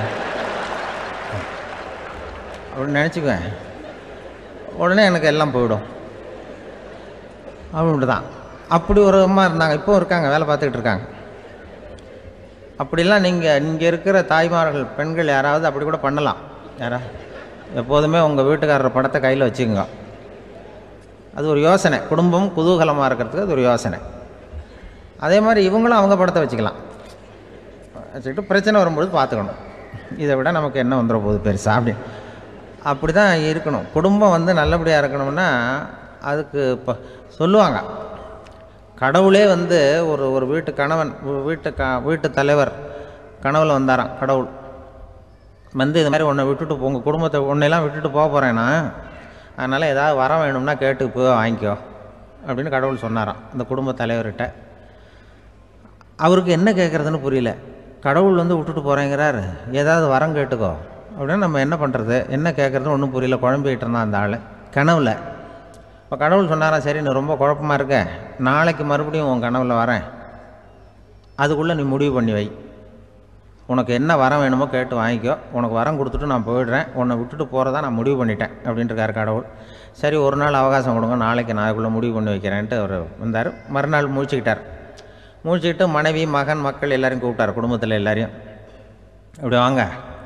அப்படின்னு நினச்சிக்குவேன். உடனே எனக்கு எல்லாம் போயிடும் அப்படின்ட்டு தான். அப்படி ஒரு அம்மா இருந்தாங்க, இப்போ இருக்காங்க, வேலை பார்த்துக்கிட்டு இருக்காங்க. அப்படிலாம் இங்கே இருக்கிற தாய்மார்கள் பெண்கள் யாராவது அப்படி கூட பண்ணலாம். எப்போதுமே உங்கள் வீட்டுக்காரர் படத்தை கையில் வச்சுக்கோங்க. அது ஒரு யோசனை, குடும்பம் குதூகலமாக இருக்கிறதுக்கு அது ஒரு யோசனை. அதே மாதிரி இவங்களும் அவங்க படத்தை வச்சுக்கலாம், வச்சுக்கிட்டு பிரச்சனை வரும்பொழுது பார்த்துக்கணும், இதை விட நமக்கு என்ன வந்துட போகுது பெருசாக அப்படி தான் இருக்கணும். குடும்பம் வந்து நல்லபடியாக இருக்கணும்னா அதுக்கு இப்போ சொல்லுவாங்க, கடவுளே வந்து ஒரு வீட்டு கணவன் வீட்டு தலைவர் கனவுல வந்தாராம். கடவுள் வந்து இது மாதிரி உன்னை விட்டுட்டு உங்கள் குடும்பத்தை உன்னையெல்லாம் விட்டுட்டு போக போகிறேன்னா, அதனால் ஏதாவது வரம் வேணும்னா கேட்டு போய் வாங்கிக்கோ அப்படின்னு கடவுள் சொன்னாராம் அந்த குடும்ப தலைவர்கிட்ட. அவருக்கு என்ன கேட்குறதுன்னு புரியல. கடவுள் வந்து விட்டுட்டு போகிறேங்கிறார், ஏதாவது வரம் கேட்டுக்கோ அப்படின்னு நம்ம என்ன பண்ணுறது, என்ன கேட்குறதுன்னு ஒன்றும் புரியல. குழம்பிக்கிட்டு இருந்தான் அந்த ஆள் கனவுல. இப்போ கடவுள் சொன்னாராம், சரி நீ ரொம்ப குழப்பமாக இருக்க, நாளைக்கு மறுபடியும் உன் கனவுல வரேன், அதுக்குள்ளே நீ முடிவு பண்ணி வை உனக்கு என்ன வரம் வேணுமோ கேட்டு வாங்கிக்கோ, உனக்கு வரம் கொடுத்துட்டு நான் போயிடுறேன், உன்னை விட்டுட்டு போகிறதா நான் முடிவு பண்ணிட்டேன் அப்படின்ட்டுருக்கார் கடவுள். சரி, ஒரு நாள் அவகாசம் கொடுங்க, நாளைக்கு நான் அதுக்குள்ளே முடிவு பண்ணி வைக்கிறேன்ட்டு அவர் வந்தார். மறுநாள் முழிச்சுக்கிட்டார். முழிச்சுக்கிட்டு மனைவி, மகன், மக்கள் எல்லோரையும் கூப்பிட்டார், குடும்பத்தில் எல்லாரையும். இப்படி வாங்க,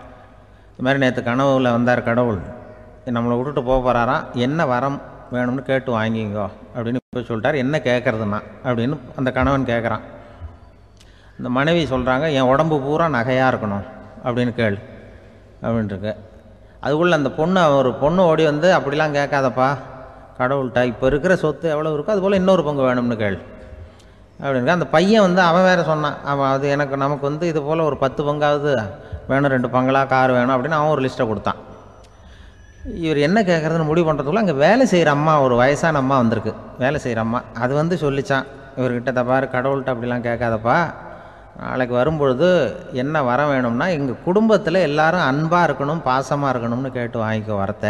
இது மாதிரி நேற்று கனவுல வந்தார் கடவுள், நம்மளை விட்டுட்டு போக போகிறாராம், என்ன வரம் வேணும்னு கேட்டு வாங்கிங்கோ அப்படின்னு போய் சொல்லிட்டார். என்ன கேட்குறதுன்னா அப்படின்னு அந்த கணவன் கேட்குறான். இந்த மனைவி சொல்கிறாங்க, என் உடம்பு பூரா நகையாக இருக்கணும் அப்படின்னு கேள் அப்படின்ட்டுருக்கு. அதுக்குள்ளே அந்த பொண்ணு, ஒரு பொண்ணு ஓடி வந்து, அப்படிலாம் கேட்காதப்பா கடவுள்கிட்ட, இப்போ இருக்கிற சொத்து எவ்வளோ இருக்கோ அதுபோல் இன்னொரு பங்கு வேணும்னு கேள் அப்படின்னு. அந்த பையன் வந்து அவன் வேறு சொன்னான், அவன் அது நமக்கு வந்து இது போல் ஒரு 10 பங்காவது வேணும், 2 பங்களாக கார் வேணும் அப்படின்னு அவன் ஒரு லிஸ்ட்டை கொடுத்தான். இவர் என்ன கேட்குறதுன்னு முடிவு பண்ணுறதுக்குள்ள அங்கே வேலை செய்கிற அம்மா, ஒரு வயசான அம்மா வந்திருக்கு, வேலை செய்கிற அம்மா. அது வந்து சொல்லிச்சான் இவர்கிட்ட, தப்பாரு கடவுள்கிட்ட அப்படிலாம் கேட்காதப்பா, நாளைக்கு வரும்பொழுது என்ன வர வேணும்னா எங்கள் குடும்பத்தில் எல்லாரும் அன்பாக இருக்கணும், பாசமாக இருக்கணும்னு கேட்டு வாங்கிக்கோ வரத்தை.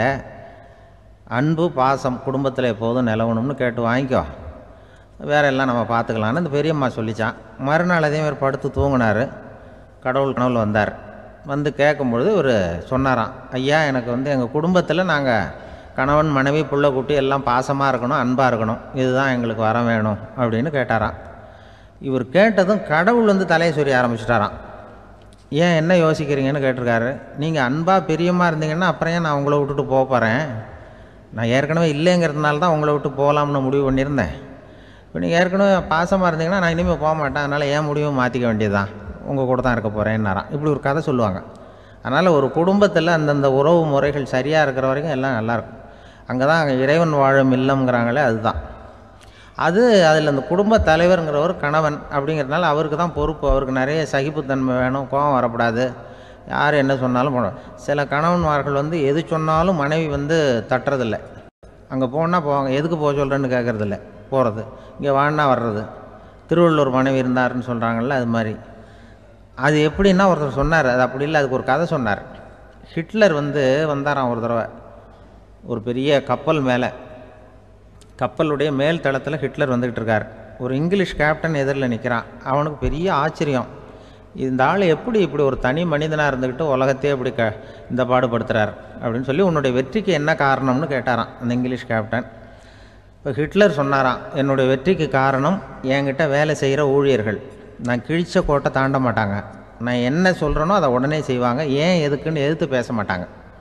அன்பு பாசம் குடும்பத்தில் எப்போதும் நிலவணும்னு கேட்டு வாங்கிக்கோ, வேற எல்லாம் நம்ம பார்த்துக்கலான்னு இந்த பெரியம்மா சொல்லிச்சான். மறுநாள் அதே மாதிரி படுத்து தூங்கினார். கடவுள் கனவுல வந்தார். வந்து கேட்கும்பொழுது இவர் சொன்னாராம், ஐயா எனக்கு வந்து எங்கள் குடும்பத்தில் நாங்கள் கணவன் மனைவி புள்ள குட்டி எல்லாம் பாசமாக இருக்கணும், அன்பாக இருக்கணும், இதுதான் எங்களுக்கு வர வேணும் அப்படின்னு கேட்டாராம். இவர் கேட்டதும் கடவுள் வந்து தலையை சொரிய ஆரம்பிச்சிட்டாராம். ஏன் என்ன யோசிக்கிறீங்கன்னு கேட்டிருக்காரு. நீங்கள் அன்பாக பிரியமாக இருந்தீங்கன்னா அப்புறம் ஏன் நான் உங்களை விட்டுட்டு போக போகிறேன், நான் ஏற்கனவே இல்லைங்கிறதுனால தான் உங்களை விட்டு போகலாம்னு முடிவு பண்ணியிருந்தேன். இப்போ நீங்கள் ஏற்கனவே பாசமாக இருந்தீங்கன்னா நான் இனிமேல் போக மாட்டேன், அதனால் ஏன் முடிவும் மாற்றிக்க வேண்டியதுதான், உங்கள் கூட தான் இருக்க போகிறேன்னாராம். இப்படி ஒரு கதை சொல்லுவாங்க. அதனால் ஒரு குடும்பத்தில் அந்தந்த உறவு முறைகள் சரியாக இருக்கிற வரைக்கும் எல்லாம் நல்லாயிருக்கும். அங்கே தான் இறைவன் வாழும் இல்லம்ங்கிறாங்களே, அதுதான் அது. அதில் அந்த குடும்ப தலைவருங்கிறவர் கணவன் அப்படிங்கிறதுனால அவருக்கு தான் பொறுப்பு. அவருக்கு நிறைய சகிப்புத்தன்மை வேணும், கோபம் வரக்கூடாது, யார் என்ன சொன்னாலும் போகணும். சில கணவன்மார்கள் வந்து எது சொன்னாலும் மனைவி வந்து தட்டுறதில்லை. அங்கே போனால் போவாங்க, எதுக்கு போக சொல்கிறேன்னு கேட்குறதில்ல, போகிறது. இங்கே வான்னா வர்றது. திருவள்ளுவர் மனைவி இருந்தாருன்னு சொல்கிறாங்கல்ல, அது மாதிரி. அது எப்படின்னா ஒருத்தர் சொன்னார், அது அப்படி இல்லை, அதுக்கு ஒரு கதை சொன்னார். ஹிட்லர் வந்து வந்தாராம் ஒரு தடவை, ஒரு பெரிய கப்பல் மேலே, கப்பலுடைய மேல் தளத்தில் ஹிட்லர் வந்துக்கிட்டு இருக்கார். ஒரு இங்கிலீஷ் கேப்டன் எதிரில் நிற்கிறான். அவனுக்கு பெரிய ஆச்சரியம், இந்த ஆள் எப்படி இப்படி ஒரு தனி மனிதனாக இருந்துக்கிட்டு உலகத்தையே இப்படி இந்த பாடுபடுத்துகிறார் அப்படின்னு சொல்லி, உன்னுடைய வெற்றிக்கு என்ன காரணம்னு கேட்டாராம் அந்த இங்கிலீஷ் கேப்டன். இப்போ ஹிட்லர் சொன்னாராம், என்னுடைய வெற்றிக்கு காரணம் என்கிட்ட வேலை செய்கிற ஊழியர்கள். நான் கிழிச்ச கோட்டை தாண்ட மாட்டாங்க, நான் என்ன சொல்கிறேனோ அதை உடனே செய்வாங்க, ஏன் எதுக்குன்னு எதிர்த்து பேச மாட்டாங்க,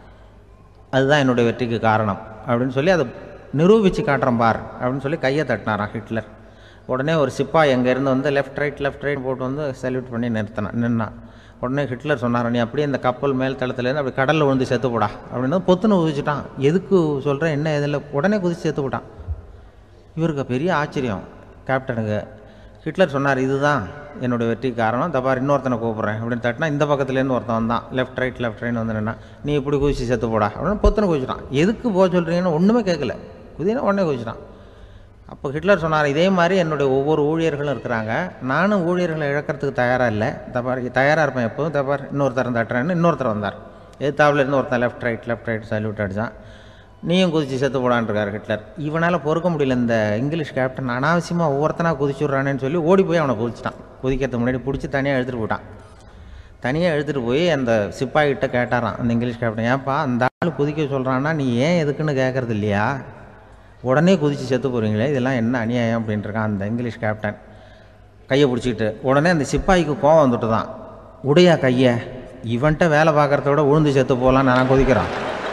அதுதான் என்னுடைய வெற்றிக்கு காரணம் அப்படின்னு சொல்லி அதை நிரூபித்து காட்டுறேன் பார் அப்படின்னு சொல்லி கையை தட்டினாராம் ஹிட்லர். உடனே ஒரு சிப்பாய் எங்கேருந்து வந்து லெஃப்ட் ரைட் போட்டு வந்து சல்யூட் பண்ணி நின்னான். உடனே ஹிட்லர் சொன்னார், நீ அப்படியே இந்த கப்பல் மேல் தளத்துலேருந்து அப்படி கடலில் விழுந்து செத்து போடா அப்படின்னு பொத்துன்னு குதிச்சுட்டான். எதுக்கு சொல்கிறேன் என்ன இதில், உடனே குதிச்சு செத்து போட்டான். இவருக்கு பெரிய ஆச்சரியம் கேப்டனுக்கு. ஹிட்லர் சொன்னார், இதுதான் என்னுடைய வெற்றிக்கு காரணம், தப்பார் இன்னொருத்தனை கூப்பிட்றேன் அப்படின்னு தட்டினா இந்த பக்கத்துலேருந்து ஒருத்தன் வந்தான், லெஃப்ட் ரைட் வந்து நின்னா, நீ இப்படி குதிச்சு செத்து போடா அப்படின்னு பொத்துன்னு குதிச்சுட்டான். எதுக்கு போக சொல்கிறீங்கன்னு ஒன்றுமே கேட்கல, குதினா உடனே குதிச்சுட்டான். அப்போ ஹிட்லர் சொன்னார், இதே மாதிரி என்னுடைய ஒவ்வொரு ஊழியர்களும் இருக்கிறாங்க, நானும் ஊழியர்களை இழக்கிறதுக்கு தயாராக இல்லை, தப்பார் தயாராக இருப்பேன் எப்போதும், தப்பார் இன்னொருத்தரன் தட்டுறேன்னு இன்னொருத்தர் வந்தார். எதிர்த்தாப்புலேருந்து ஒருத்தன் லெஃப்ட் ரைட் சல்யூட் அடித்தான். நீயும் குதிச்சு செத்து போடான்ருக்கார் ஹிட்லர். இவனால் பொறுக்க முடியல, இந்த இங்கிலீஷ் கேப்டன் அனாவசியமாக ஒவ்வொருத்தனாக குதிச்சுட்றானேன்னு சொல்லி ஓடி போய் அவனை குதிச்சிட்டான். குதிக்கிறதுக்கு முன்னாடி பிடிச்சி தனியாக எழுத்துட்டு போட்டான். தனியாக எழுத்துட்டு போய் அந்த சிப்பாய்கிட்ட கேட்டாரான் அந்த இங்கிலீஷ் கேப்டன், ஏன்ப்பா அந்த ஆள் குதிக்க சொல்கிறான்னா நீ ஏன் எதுக்குன்னு கேட்குறது இல்லையா, உடனே குதித்து செத்து போகிறீங்களே, இதெல்லாம் என்ன அநியாயம் அப்படின்ட்டுருக்கான் அந்த இங்கிலீஷ் கேப்டன் கையை பிடிச்சிக்கிட்டு. உடனே அந்த சிப்பாய்க்கு கோவம் வந்துட்டு தான், உடையா கையை, இவன்ட்ட வேலை பார்க்குறத விட உழுந்து செத்து போகலான்னு நான் குதிக்கிறான்,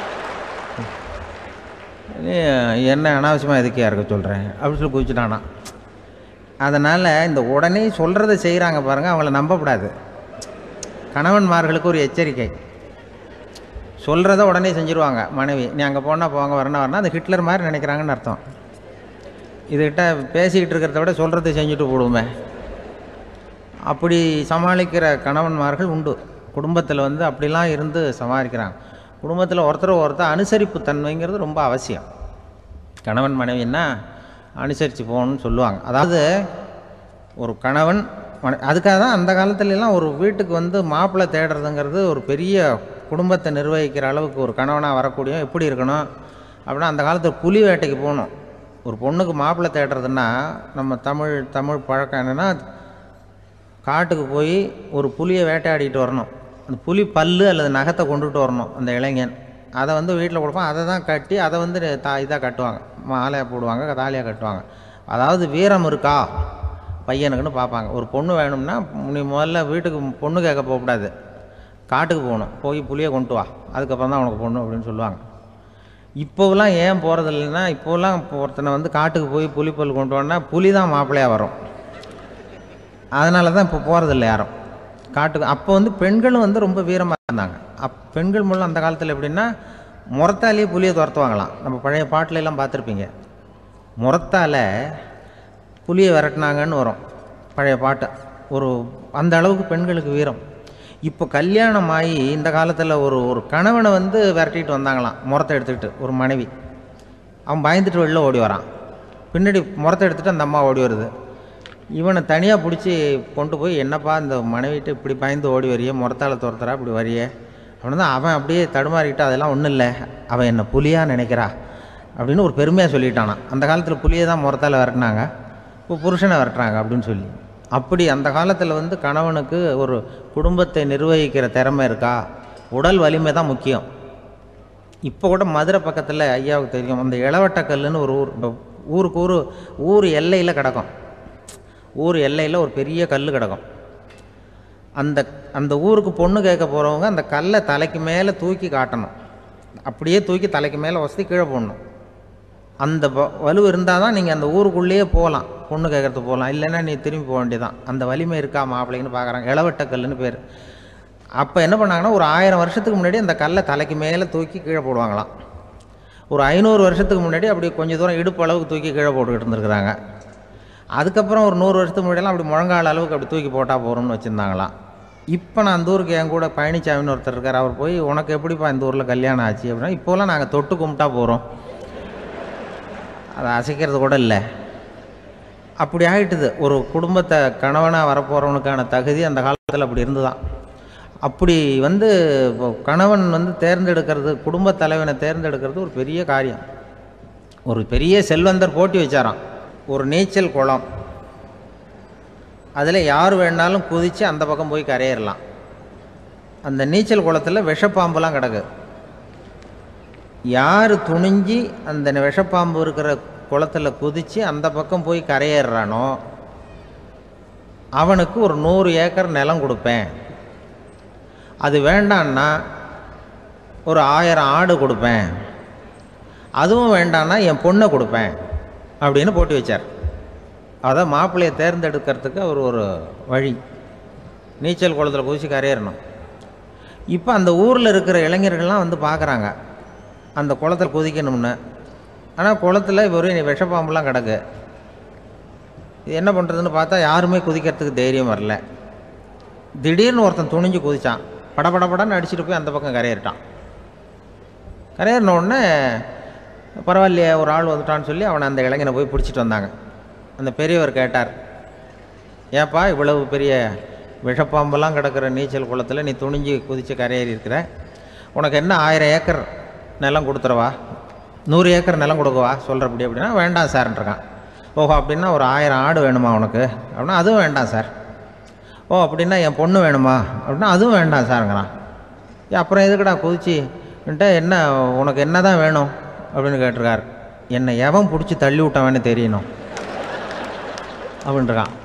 என்ன அனாவசியமாக எதுக்கையாக இருக்க சொல்கிறேன் அப்படின்னு சொல்லி குதிச்சுட்டானா. அதனால் இந்த உடனே சொல்கிறத செய்கிறாங்க பாருங்கள், அவங்கள நம்பக்கூடாது. கணவன்மார்களுக்கு ஒரு எச்சரிக்கை, சொல்கிறத உடனே செஞ்சுருவாங்க மனைவி, நீ அங்கே போனால் போங்க வரணும் அது ஹிட்லர் மாதிரி நினைக்கிறாங்கன்னு அர்த்தம். இதுகிட்ட பேசிக்கிட்டு இருக்கிறத விட சொல்கிறத செஞ்சுட்டு போடுவோமே, அப்படி சமாளிக்கிற கணவன்மார்கள் உண்டு. குடும்பத்தில் வந்து அப்படிலாம் இருந்து சமாளிக்கிறாங்க. குடும்பத்தில் ஒருத்தர் அனுசரிப்பு தன்மைங்கிறது ரொம்ப அவசியம். கணவன் மனைவின்னா அனுசரித்து போகணும்னு சொல்லுவாங்க. அதாவது ஒரு கணவன் அதுக்காக தான் அந்த காலத்துலலாம் ஒரு வீட்டுக்கு வந்து மாப்பிள்ளை தேடுறதுங்கிறது ஒரு பெரிய குடும்பத்தை நிர்வகிக்கிற அளவுக்கு ஒரு கணவனாக வரக்கூடிய எப்படி இருக்கணும் அப்படின்னா, அந்த காலத்தில் புலி வேட்டைக்கு போகணும். ஒரு பொண்ணுக்கு மாப்பிள்ளை தேடுறதுன்னா நம்ம தமிழ் பழக்கம் என்னென்னா, காட்டுக்கு போய் ஒரு புலியை வேட்டையாடிட்டு வரணும். அந்த புலி பல்லு அல்லது நகத்தை கொண்டுகிட்டு வரணும் அந்த இளைஞன். அதை வந்து வீட்டில் கொடுப்பான். அதை தான் கட்டி அதை வந்து இதாக கட்டுவாங்க, மாலையாக போடுவாங்க, தாலியாக கட்டுவாங்க. அதாவது வீரம் இருக்கா பையனுக்குன்னு பார்ப்பாங்க. ஒரு பொண்ணு வேணும்னா நீ முதல்ல வீட்டுக்கு பொண்ணு கேட்க போகக்கூடாது, காட்டுக்கு போகணும், போய் புளியை கொண்டு வா, அதுக்கப்புறம் தான் உனக்கு பொண்ணு அப்படின்னு சொல்லுவாங்க. இப்போவெல்லாம் ஏன் போகிறது இல்லைன்னா, இப்போலாம் ஒருத்தனை வந்து காட்டுக்கு போய் புலிப்பல் கொண்டு வான்னா புலி தான் மாப்பிள்ளையாக வரும். அதனால தான் இப்போ போகிறதில்ல யாரும் காட்டுக்கு. அப்போ வந்து பெண்களும் வந்து ரொம்ப வீரமாக இருந்தாங்க. பெண்கள் மூலம் அந்த காலத்தில் எப்படின்னா முறத்தாலேயே புலியை துரத்துவாங்களாம். நம்ம பழைய பாட்டிலெல்லாம் பார்த்துருப்பீங்க, முறத்தால் புலியை விரட்டினாங்கன்னு வரும் பழைய பாட்டு. ஒரு அந்த அளவுக்கு பெண்களுக்கு வீரம். இப்போ கல்யாணம் ஆகி இந்த காலத்தில் ஒரு கணவனை வந்து விரட்டிட்டு வந்தாங்களாம் முறத்தை எடுத்துக்கிட்டு. ஒரு மனைவி அவன் பயந்துட்டு வெளில ஓடி வரான், பின்னாடி முறத்தை எடுத்துகிட்டு அந்த அம்மா ஓடி வருது. இவனை தனியாக பிடிச்சி கொண்டு போய், என்னப்பா இந்த மனைவிட்டு இப்படி பயந்து ஓடி வரியே, முறத்தால் துரத்துறா இப்படி வரியே அப்படின்னு தான். அவன் அப்படியே தடுமாறிக்கிட்டு, அதெல்லாம் ஒன்றும் இல்லை, அவன் என்னை புலியாக நினைக்கிறா அப்படின்னு ஒரு பெருமையாக சொல்லிட்டானான். அந்த காலத்தில் புலியை தான் முறத்தால் விரட்டினாங்க, இப்போ புருஷனை விரட்டுறாங்க அப்படின்னு சொல்லி. அப்படி அந்த காலத்தில் வந்து கணவனுக்கு ஒரு குடும்பத்தை நிர்வகிக்கிற திறமை இருக்கா, உடல் வலிமை தான் முக்கியம். இப்போ கூட மதுரை பக்கத்தில் ஐயாவுக்கு தெரியும், அந்த இளவட்டக்கல்லுன்னு ஒரு ஊருக்கு ஊர் எல்லையில் கிடக்கும். ஊர் எல்லையில் ஒரு பெரிய கல் கிடக்கும். அந்த ஊருக்கு பொண்ணு கேட்க போகிறவங்க அந்த கல்லை தலைக்கு மேலே தூக்கி காட்டணும், அப்படியே தூக்கி தலைக்கு மேலே வசதி கீழே போடணும். அந்த வலு இருந்தால் தான் நீங்கள் அந்த ஊருக்குள்ளேயே போகலாம், பொண்ணு கேட்குறதுக்கு போகலாம். இல்லைன்னா நீ திரும்பி போக வேண்டியதான். அந்த வலிமை இருக்கா மாப்பிள்ளைன்னு பார்க்குறாங்க. இளவட்டக்கல்லுன்னு பேர். அப்போ என்ன பண்ணாங்கன்னா, ஒரு 1000 வருஷத்துக்கு முன்னாடி அந்த கல்லை தலைக்கு மேலே தூக்கி கீழே போடுவாங்களாம். ஒரு 500 வருஷத்துக்கு முன்னாடி அப்படி கொஞ்சம் தூரம் இடுப்பு அளவுக்கு தூக்கி கீழே போட்டுக்கிட்டு இருந்துருக்குறாங்க. அதுக்கப்புறம் ஒரு 100 வருஷத்துக்கு முன்னாடியெல்லாம் அப்படி முழங்கால அளவுக்கு அப்படி தூக்கி போட்டால் போகிறோம்னு வச்சுருந்தாங்களாம். இப்போ நான் அந்த ஊருக்கு என் கூட பழனிசாமின்னு ஒருத்தர் இருக்கார். அவர் போய், உனக்கு எப்படிப்பா இந்த ஊரில் கல்யாணம் ஆச்சு அப்படின்னா, இப்போலாம் நாங்கள் தொட்டு கும்பிட்டா போகிறோம், அதை அசைக்கிறது கூட இல்லை. அப்படி ஆகிட்டுது. ஒரு குடும்பத்தை கணவனாக வரப்போகிறவனுக்கான தகுதி அந்த காலத்தில் அப்படி இருந்துதான். அப்படி வந்து கணவன் வந்து தேர்ந்தெடுக்கிறது, குடும்பத் தலைவனை தேர்ந்தெடுக்கிறது ஒரு பெரிய காரியம். ஒரு பெரிய செல்வந்தர் போட்டி வச்சாராம், ஒரு நீச்சல் குளம், அதில் யார் வேணாலும் குதித்து அந்த பக்கம் போய் கரையேறலாம். அந்த நீச்சல் குளத்தில் விஷப்பாம்புலாம் கிடக்கு. யார் துணிஞ்சி அந்த விஷப்பாம்பு இருக்கிற குளத்தில் குதித்து அந்த பக்கம் போய் கரையேறானோ அவனுக்கு ஒரு 100 ஏக்கர் நிலம் கொடுப்பேன், அது வேண்டான்னா ஒரு 1000 ஆடு கொடுப்பேன், அதுவும் வேண்டான்னா என் பொண்ணை கொடுப்பேன் அப்படின்னு போட்டி வச்சார். அதான் மாப்பிள்ளையை தேர்ந்தெடுக்கிறதுக்கு அவர் ஒரு வழி, நீச்சல் குளத்தில் குதிச்சு கரையேறணும். இப்போ அந்த ஊரில் இருக்கிற இளைஞர்கள்லாம் வந்து பார்க்குறாங்க அந்த குளத்தில் குதிக்கணும்னு. ஆனால் குளத்தில் ஒரு விஷப்பாம்புலாம் கிடக்கு. இது என்ன பண்ணுறதுன்னு பார்த்தா யாருமே குதிக்கிறதுக்கு தைரியம் வரல. திடீர்னு ஒருத்தன் துணிஞ்சு குதித்தான், படபடன்னு அடிச்சுட்டு போய் அந்த பக்கம் கரையேறிட்டான். கரையேறினோடனே பரவாயில்லையே ஒரு ஆள் வந்துட்டான்னு சொல்லி அவனை அந்த இளைஞனை போய் பிடிச்சிட்டு வந்தாங்க. அந்த பெரியவர் கேட்டார், ஏப்பா இவ்வளவு பெரிய விஷப்பாம்பெல்லாம் கிடக்கிற நீச்சல் குளத்தில் நீ துணிஞ்சு குதித்து கரையேறி இருக்கிற, உனக்கு என்ன 1000 ஏக்கர் நிலம் கொடுத்துறவா, 100 ஏக்கர் நிலம் கொடுக்கவா சொல்கிறப்படி அப்படின்னா, வேண்டாம் சார்ன்றான். ஓஹோ அப்படின்னா ஒரு 1000 ஆடு வேணுமா உனக்கு அப்படின்னா, அதுவும் வேண்டாம் சார். ஓ அப்படின்னா என் பொண்ணு வேணுமா அப்படின்னா, அதுவும் வேண்டாம் சாருங்கிறான். அப்புறம் எதுக்குடா குதிச்சுன்ட்டு, என்ன உனக்கு என்ன தான் வேணும் அப்படின்னு கேட்டிருக்கார். என்னை எவன் பிடிச்சி தள்ளி விட்டவன்னு தெரியணும் அப்படின்றான்.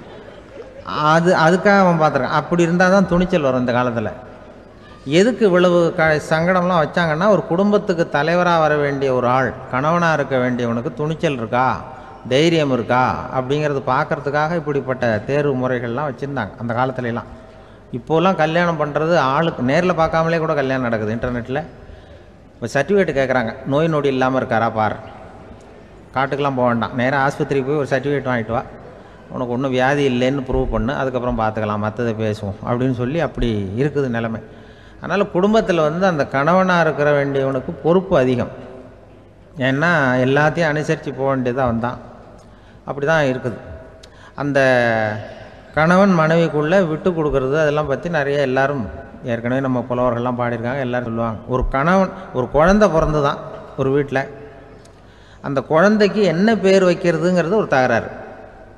அதுக்காக அவன் பார்த்துருக்கான். அப்படி இருந்தால் தான் துணிச்சல் வரும் இந்த காலத்தில். எதுக்கு இவ்வளவு சங்கடம்லாம் வச்சாங்கன்னா, ஒரு குடும்பத்துக்கு தலைவராக வர வேண்டிய ஒரு ஆள், கணவனாக இருக்க வேண்டியவனுக்கு துணிச்சல் இருக்கா, தைரியம் இருக்கா அப்படிங்கிறது பார்க்குறதுக்காக இப்படிப்பட்ட தேர்வு முறைகள்லாம் வச்சுருந்தாங்க அந்த காலத்துலலாம். இப்போலாம் கல்யாணம் பண்ணுறது ஆளுக்கு நேரில் பார்க்காமலே கூட கல்யாணம் நடக்குது இன்டர்நெட்டில். இப்போ சர்டிஃபிகேட் கேட்குறாங்க, நோய் நொடி இல்லாமல் இருக்காரா பார், காட்டுக்கெலாம் போக வேண்டாம், நேராக ஆஸ்பத்திரிக்கு போய் ஒரு சர்டிஃபிகேட் வாங்கிட்டு வா, உனக்கு ஒன்றும் வியாதி இல்லைன்னு ப்ரூவ் பண்ணு, அதுக்கப்புறம் பார்த்துக்கலாம், மற்றதை பேசுவோம் அப்படின்னு சொல்லி அப்படி இருக்குது நிலைமை. அதனால் குடும்பத்தில் வந்து அந்த கணவனாக இருக்கிற வேண்டியவனுக்கு பொறுப்பு அதிகம். ஏன்னா எல்லாத்தையும் அனுசரித்து போக வேண்டியதாக வந்தான். அப்படி தான் இருக்குது. அந்த கணவன் மனைவிக்குள்ளே விட்டு கொடுக்கறது அதெல்லாம் பற்றி நிறைய எல்லோரும் ஏற்கனவே நம்ம புலவர்கள்லாம் பாடியிருக்காங்க. எல்லோரும் சொல்லுவாங்க, ஒரு கணவன் ஒரு குழந்தை பிறந்து தான் ஒரு வீட்டில், அந்த குழந்தைக்கு என்ன பேர் வைக்கிறதுங்கிறது ஒரு தகராறு.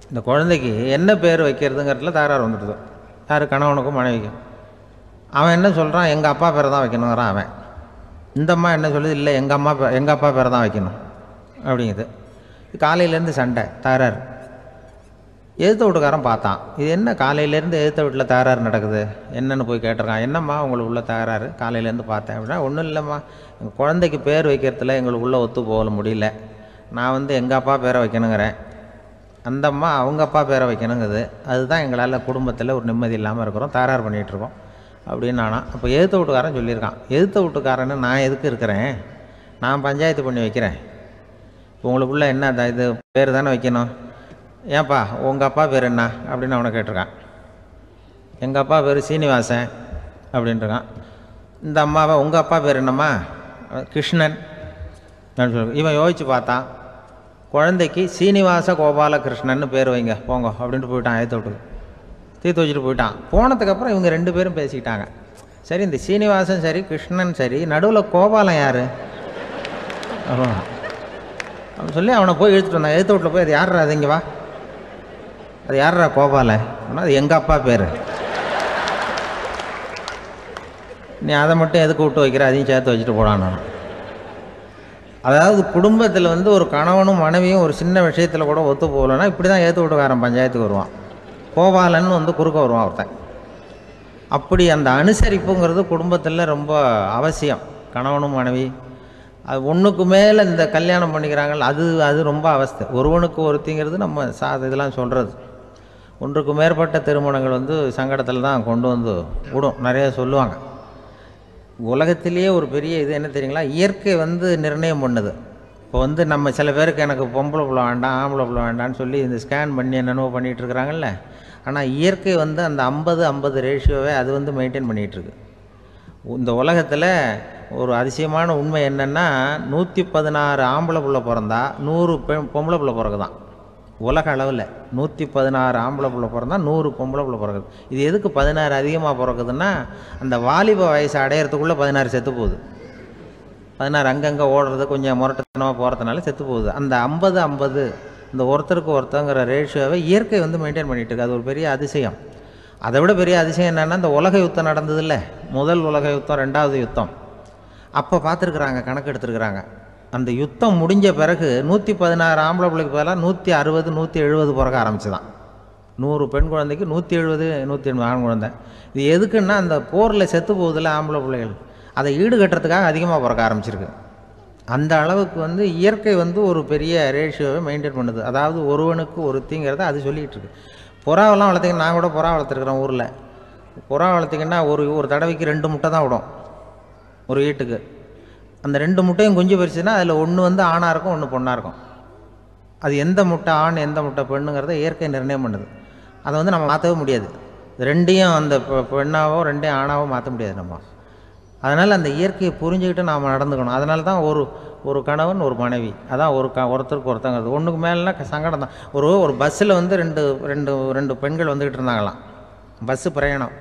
இந்த குழந்தைக்கு என்ன பேர் வைக்கிறதுங்கிறதுல தகராறு வந்துடுது. யார்? கணவனுக்கும் மனைவிக்கும். அவன் என்ன சொல்கிறான், எங்கள் அப்பா பேரை தான் வைக்கணுங்கிறான் அவன். இந்த அம்மா என்ன சொல்லுது, இல்லை எங்கள் அப்பா பேரை தான் வைக்கணும் அப்படிங்குது. காலையிலேருந்து சண்டை, தகராறு. எதிர்த்த வீட்டுக்காரன் பார்த்தான், இது என்ன காலையிலேருந்து எதிர்த்த வீட்டில் தகராறு நடக்குது, என்னென்னு போய் கேட்டிருக்கான். என்னம்மா உங்களுக்கு உள்ள தகராறு, காலையிலேருந்து பார்த்தேன் அப்படின்னா. ஒன்றும் இல்லைம்மா, எங்கள் குழந்தைக்கு பேர் வைக்கிறதுல எங்களுக்கு உள்ளே ஒத்து போக முடியல. நான் எங்கள் அப்பா பேரை வைக்கணுங்கிறேன், அந்த அம்மா அவங்க அப்பா பேரை வைக்கணுங்குது. அதுதான் எங்களால் குடும்பத்தில் ஒரு நிம்மதி இல்லாமல் இருக்கிறோம், தகராறு பண்ணிகிட்ருக்கோம் அப்படின்னு நானா. அப்போ எதிர்த்த வீட்டுக்காரன் சொல்லியிருக்கான், எதிர்த்த வீட்டுக்காரன்னு நான் எதுக்கு இருக்கிறேன், நான் பஞ்சாயத்து பண்ணி வைக்கிறேன். உங்களுக்குள்ளே என்ன இது பேர் தானே வைக்கணும், ஏன்ப்பா உங்கள் அப்பா பேர் என்ன அப்படின்னு அவனை கேட்டிருக்கான். எங்கள் அப்பா பேர் சீனிவாசன் அப்படின்ட்டுருக்கான். இந்த அம்மாவை உங்கள் அப்பா பேர் என்னம்மா, கிருஷ்ணன் அப்படின்னு சொல்லி. இவன் யோசித்து பார்த்தான், குழந்தைக்கு சீனிவாச கோபாலகிருஷ்ணன்னு பேர் வைங்க போங்க அப்படின்ட்டு போயிட்டான். ஏற்ற விட்டுக்கு தீர்த்து வச்சுட்டு போயிட்டான். போனதுக்கப்புறம் இவங்க 2 பேரும் பேசிக்கிட்டாங்க. சரி, இந்த சீனிவாசன் சரி கிருஷ்ணன் சரி, நடுவில் கோபாலம் யார் அப்படின்னு சொல்லி அவனை போய் இழுத்துட்டு வந்தான். எழுத்து வீட்டில் போய், அது யார்ரா, அது இங்கே வா, அது யார்ரா கோபாலன் அப்படின்னா, அது எங்கள் அப்பா பேர், நீ அதை மட்டும் எதுக்கு விட்டு வைக்கிற, அதையும் சேர்த்து வச்சுட்டு போடான்னு. அதாவது குடும்பத்தில் ஒரு கணவனும் மனைவியும் ஒரு சின்ன விஷயத்தில் கூட ஒத்து போகலைன்னா இப்படி தான் ஏற்று வீட்டுக்காரன் பஞ்சாயத்துக்கு வருவான். கோபாலன்னு குறுக்க வருவான் ஒருத்தன். அப்படி அந்த அனுசரிப்புங்கிறது குடும்பத்தில் ரொம்ப அவசியம். கணவனும் மனைவி அது ஒன்றுக்கு மேலே இந்த கல்யாணம் பண்ணிக்கிறாங்க, அது ரொம்ப அவஸ்தை. ஒருவனுக்கு ஒருத்திங்கிறது நம்ம இதெல்லாம் சொல்கிறது. ஒன்றுக்கு மேற்பட்ட திருமணங்கள் சங்கடத்தில் தான் கொண்டு விடும். நிறைய சொல்லுவாங்க. உலகத்திலேயே ஒரு பெரிய இது என்ன தெரியுங்களா, இயற்கை நிர்ணயம் பண்ணுது. இப்போ நம்ம சில பேருக்கு எனக்கு பொம்பளை பிள்ளை வேண்டாம் ஆம்பளை பிள்ளை வேண்டான்னு சொல்லி இந்த ஸ்கேன் பண்ணி என்னென்னவோ பண்ணிகிட்ருக்குறாங்கல்ல. ஆனால் இயற்கை அந்த 50-50 ரேஷியோவை அது மெயின்டைன் பண்ணிகிட்ருக்கு. இந்த உலகத்தில் ஒரு அதிசயமான உண்மை என்னென்னா, 116 ஆம்பளை பிள்ளை பிறந்தா 100 பொம்பளை பிள்ளை பிறகுதான். உலக அளவில் 116 ஆம்பளை பிள்ளை பிறந்தா 100 பொம்பளை பிள்ளை பிறகுது. இது எதுக்கு 16 அதிகமாக பிறக்குதுன்னா, அந்த வாலிப வயசை அடையிறதுக்குள்ளே 16 செத்து போகுது. 16 அங்கங்கே ஓடுறது, கொஞ்சம் முரட்டத்தனமாக போகிறதுனால செத்து போகுது. அந்த 50-50 இந்த ஒருத்தருக்கு ஒருத்தங்கிற ரேஷியோவை இயற்கை மெயின்டைன் பண்ணிகிட்டு இருக்கு. அது ஒரு பெரிய அதிசயம். அதை விட பெரிய அதிசயம் என்னென்னா, இந்த உலக யுத்தம் நடந்ததில்ல, முதல் உலக யுத்தம், 2வது யுத்தம், அப்போ பார்த்துருக்குறாங்க, கணக்கு எடுத்துருக்குறாங்க. அந்த யுத்தம் முடிஞ்ச பிறகு 116 ஆம்பளை பிள்ளைக்கு பதிலாக 160 170 பிறக்க ஆரம்பிச்சு தான். 100 பெண் குழந்தைக்கு 170 180 ஆண் குழந்தை. இது எதுக்குன்னா, அந்த போரில் செத்து போகுதில்ல ஆம்பளை பிள்ளைகள், அதை ஈடுகட்டுறதுக்காக அதிகமாக பிறக்க ஆரம்பிச்சிருக்கு. அந்த அளவுக்கு இயற்கை ஒரு பெரிய ரேஷியோவை மெயின்டைன் பண்ணுது. அதாவது ஒருவனுக்கு ஒருத்திங்கிறத அது சொல்லிகிட்டு இருக்கு. புறாவெல்லாம் வளர்த்திங்கன்னா, நான் கூட புறா வளர்த்துருக்குறேன் ஊரில். புறா வளர்த்திங்கன்னா ஒரு தடவைக்கு 2 முட்டை தான் விடும் ஒரு வீட்டுக்கு. அந்த 2 முட்டையும் குஞ்சு பறிச்சுன்னா அதில் ஒன்று ஆணாக இருக்கும், ஒன்று பொண்ணாக இருக்கும். அது எந்த முட்டை ஆண் எந்த முட்டை பெண்ணுங்கிறத இயற்கை நிர்ணயம் பண்ணுது. அதை நம்ம மாற்றவே முடியாது. ரெண்டையும் அந்த பெண்ணாவோ 2 ஆணாவோ மாற்ற முடியாது நம்ம. அதனால் அந்த இயற்கையை புரிஞ்சுக்கிட்டு நாம் நடந்துக்கணும். அதனால தான் ஒரு கணவன் ஒரு மனைவி, அதான் ஒருத்தருக்கு ஒருத்தங்கிறது. ஒன்றுக்கு மேலேனா சங்கடம் தான். ஒரு பஸ்ஸில் ரெண்டு பெண்கள் வந்துக்கிட்டு இருந்தாங்களாம். பஸ்ஸு பிரயாணம்.